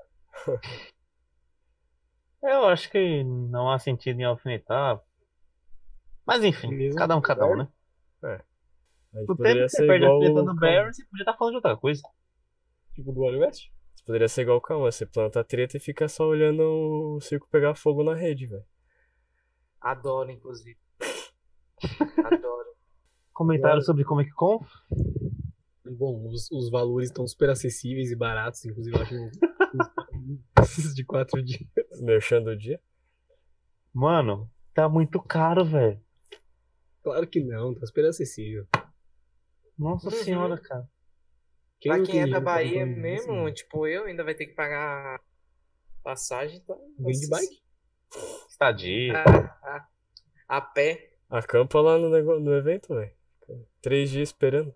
Speaker 5: Eu acho que não há sentido em alfinetar. Mas enfim,
Speaker 6: Mesmo
Speaker 5: cada um, né?
Speaker 3: A gente
Speaker 5: O tempo
Speaker 3: poderia
Speaker 5: que você
Speaker 3: ser
Speaker 5: perde
Speaker 3: igual
Speaker 5: alfinetando o
Speaker 3: o
Speaker 5: Barry, você podia estar falando de outra coisa.
Speaker 6: Tipo do Wally West.
Speaker 3: Poderia ser igual o Cauã, você planta a treta e fica só olhando o circo pegar fogo na rede, velho.
Speaker 4: Adoro, inclusive. Adoro.
Speaker 5: Comentário sobre Comic Con?
Speaker 6: Bom, os valores estão super acessíveis e baratos, inclusive eu acho de 4 dias.
Speaker 3: Merchando o dia.
Speaker 5: Mano, tá muito caro, velho.
Speaker 6: Claro que não, tá super acessível.
Speaker 5: Nossa senhora, cara.
Speaker 4: Pra
Speaker 6: não
Speaker 4: quem
Speaker 6: tem
Speaker 4: é da
Speaker 6: dinheiro pra
Speaker 4: Bahia
Speaker 6: comprar um ingresso,
Speaker 4: mesmo,
Speaker 6: mano,
Speaker 4: tipo eu, ainda vai ter que pagar passagem, então.
Speaker 6: vem de bike.
Speaker 5: Estadia.
Speaker 4: A pé.
Speaker 3: Acampa lá no evento, velho. 3 dias esperando.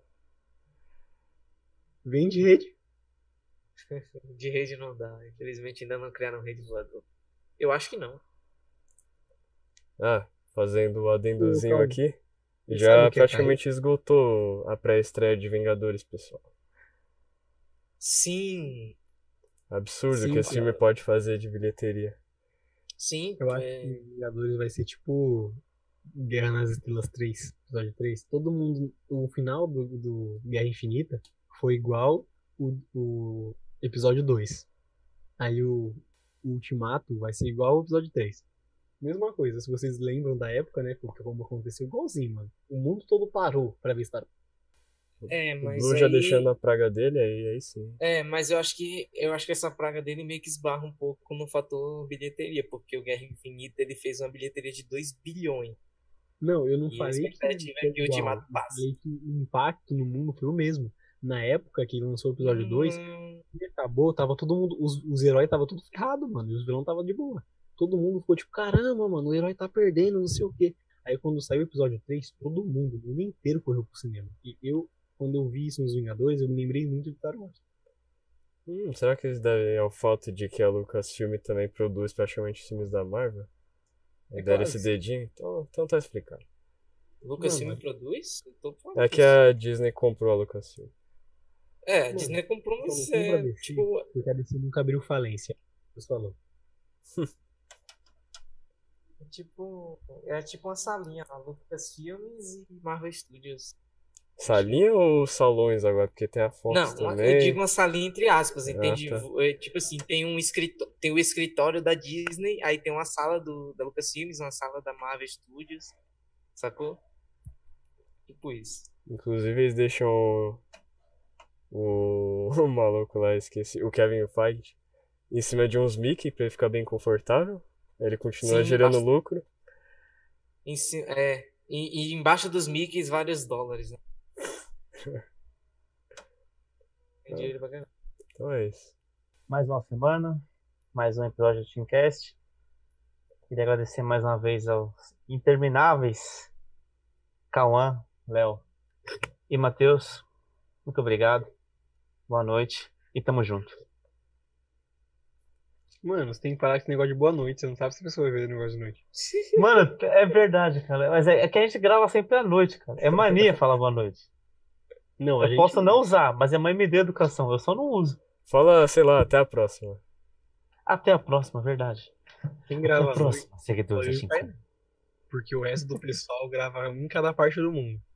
Speaker 6: Vem de rede.
Speaker 4: De rede não dá. Infelizmente ainda não criaram rede voador. Eu acho que não.
Speaker 3: Fazendo o adendozinho
Speaker 6: Calma.
Speaker 3: aqui.
Speaker 6: Sabe
Speaker 3: Já
Speaker 6: o que é
Speaker 3: praticamente esgotou a pré-estreia de Vingadores, pessoal.
Speaker 4: Sim,
Speaker 3: Absurdo
Speaker 6: Sim,
Speaker 3: que esse filme
Speaker 6: cara.
Speaker 3: pode fazer de bilheteria.
Speaker 4: sim.
Speaker 6: Eu acho que Vingadores vai ser tipo Guerra nas Estrelas 3, episódio 3. Todo mundo, o final do Guerra Infinita foi igual o episódio 2. Aí o Ultimato vai ser igual ao episódio 3. Mesma coisa, se vocês lembram da época, né? Porque como aconteceu igualzinho, mano. O mundo todo parou pra ver Star Wars.
Speaker 3: O
Speaker 4: Mas
Speaker 3: Blue já
Speaker 4: aí.
Speaker 3: deixando a praga dele, aí sim.
Speaker 4: Mas eu acho que essa praga dele meio que esbarra um pouco no fator bilheteria, porque o Guerra Infinita ele fez uma bilheteria de 2 bilhões.
Speaker 6: Não, eu não
Speaker 4: E a
Speaker 6: falei
Speaker 4: expectativa
Speaker 6: que é
Speaker 4: é que o
Speaker 6: igual.
Speaker 4: Ultimato
Speaker 6: Eu
Speaker 4: passe.
Speaker 6: falei que o impacto no mundo foi o mesmo. Na época que lançou o episódio 2, e acabou, tava todo mundo. Os heróis tava tudo ferrado, mano. E os vilões tava de boa. Todo mundo ficou tipo, caramba, mano, o herói tá perdendo, não sei o quê. Aí quando saiu o episódio 3, todo mundo, o mundo inteiro correu pro cinema. E eu, quando eu vi isso nos Vingadores, eu me lembrei muito de Star Wars.
Speaker 3: Será que eles devem ao fato de que a Lucasfilm também produz praticamente filmes da Marvel?
Speaker 6: É
Speaker 3: Deram
Speaker 6: claro
Speaker 3: esse
Speaker 6: que sim.
Speaker 3: dedinho? Então tá explicado.
Speaker 4: Lucasfilm
Speaker 6: Mano,
Speaker 4: produz? Eu tô falando
Speaker 3: É que
Speaker 4: disso.
Speaker 3: a Disney comprou a Lucasfilm.
Speaker 4: A
Speaker 6: mano,
Speaker 4: Disney comprou,
Speaker 6: só
Speaker 4: mas
Speaker 6: não compra DC,
Speaker 4: tipo,
Speaker 6: porque a DC nunca abriu falência. Você falou.
Speaker 4: é tipo uma salinha lá, Lucasfilmes e Marvel Studios.
Speaker 3: Salinha ou salões agora? Porque tem a Fox
Speaker 4: Não, eu digo
Speaker 3: também.
Speaker 4: uma salinha entre aspas,
Speaker 3: Ah,
Speaker 4: entende?
Speaker 3: tá.
Speaker 4: Tipo assim, tem o escritório da Disney, aí tem uma sala da Lucasfilmes, uma sala da Marvel Studios, sacou? Tipo isso.
Speaker 3: Inclusive eles deixam o maluco lá, esqueci, o Kevin Feige, em cima de uns Mickey pra ele ficar bem confortável. Ele continua
Speaker 4: Sim,
Speaker 3: gerando lucro.
Speaker 4: E embaixo dos Mickeys vários dólares, né? Tem dinheiro pra caramba.
Speaker 3: Então é isso.
Speaker 5: Mais uma semana, mais um episódio do Teamcast. Queria agradecer mais uma vez aos intermináveis Cauã, Léo e Matheus. Muito obrigado. Boa noite e tamo junto.
Speaker 6: Mano, você tem que parar com esse negócio de boa noite. Você não sabe se a pessoa vai ver o negócio de noite.
Speaker 5: Mano, é verdade, cara. Mas é que a gente grava sempre à noite, cara. É mania falar boa noite.
Speaker 6: Não, a
Speaker 5: Eu
Speaker 6: gente
Speaker 5: posso não usar, mas a mãe me deu educação. Eu só não uso.
Speaker 3: Fala, sei lá, até a próxima.
Speaker 5: Até a próxima, verdade.
Speaker 6: Quem
Speaker 5: Até
Speaker 6: grava
Speaker 5: a
Speaker 6: à noite,
Speaker 5: próxima, seguidores da
Speaker 6: pode
Speaker 5: Team
Speaker 6: ficar, porque o resto do pessoal grava um em cada parte do mundo.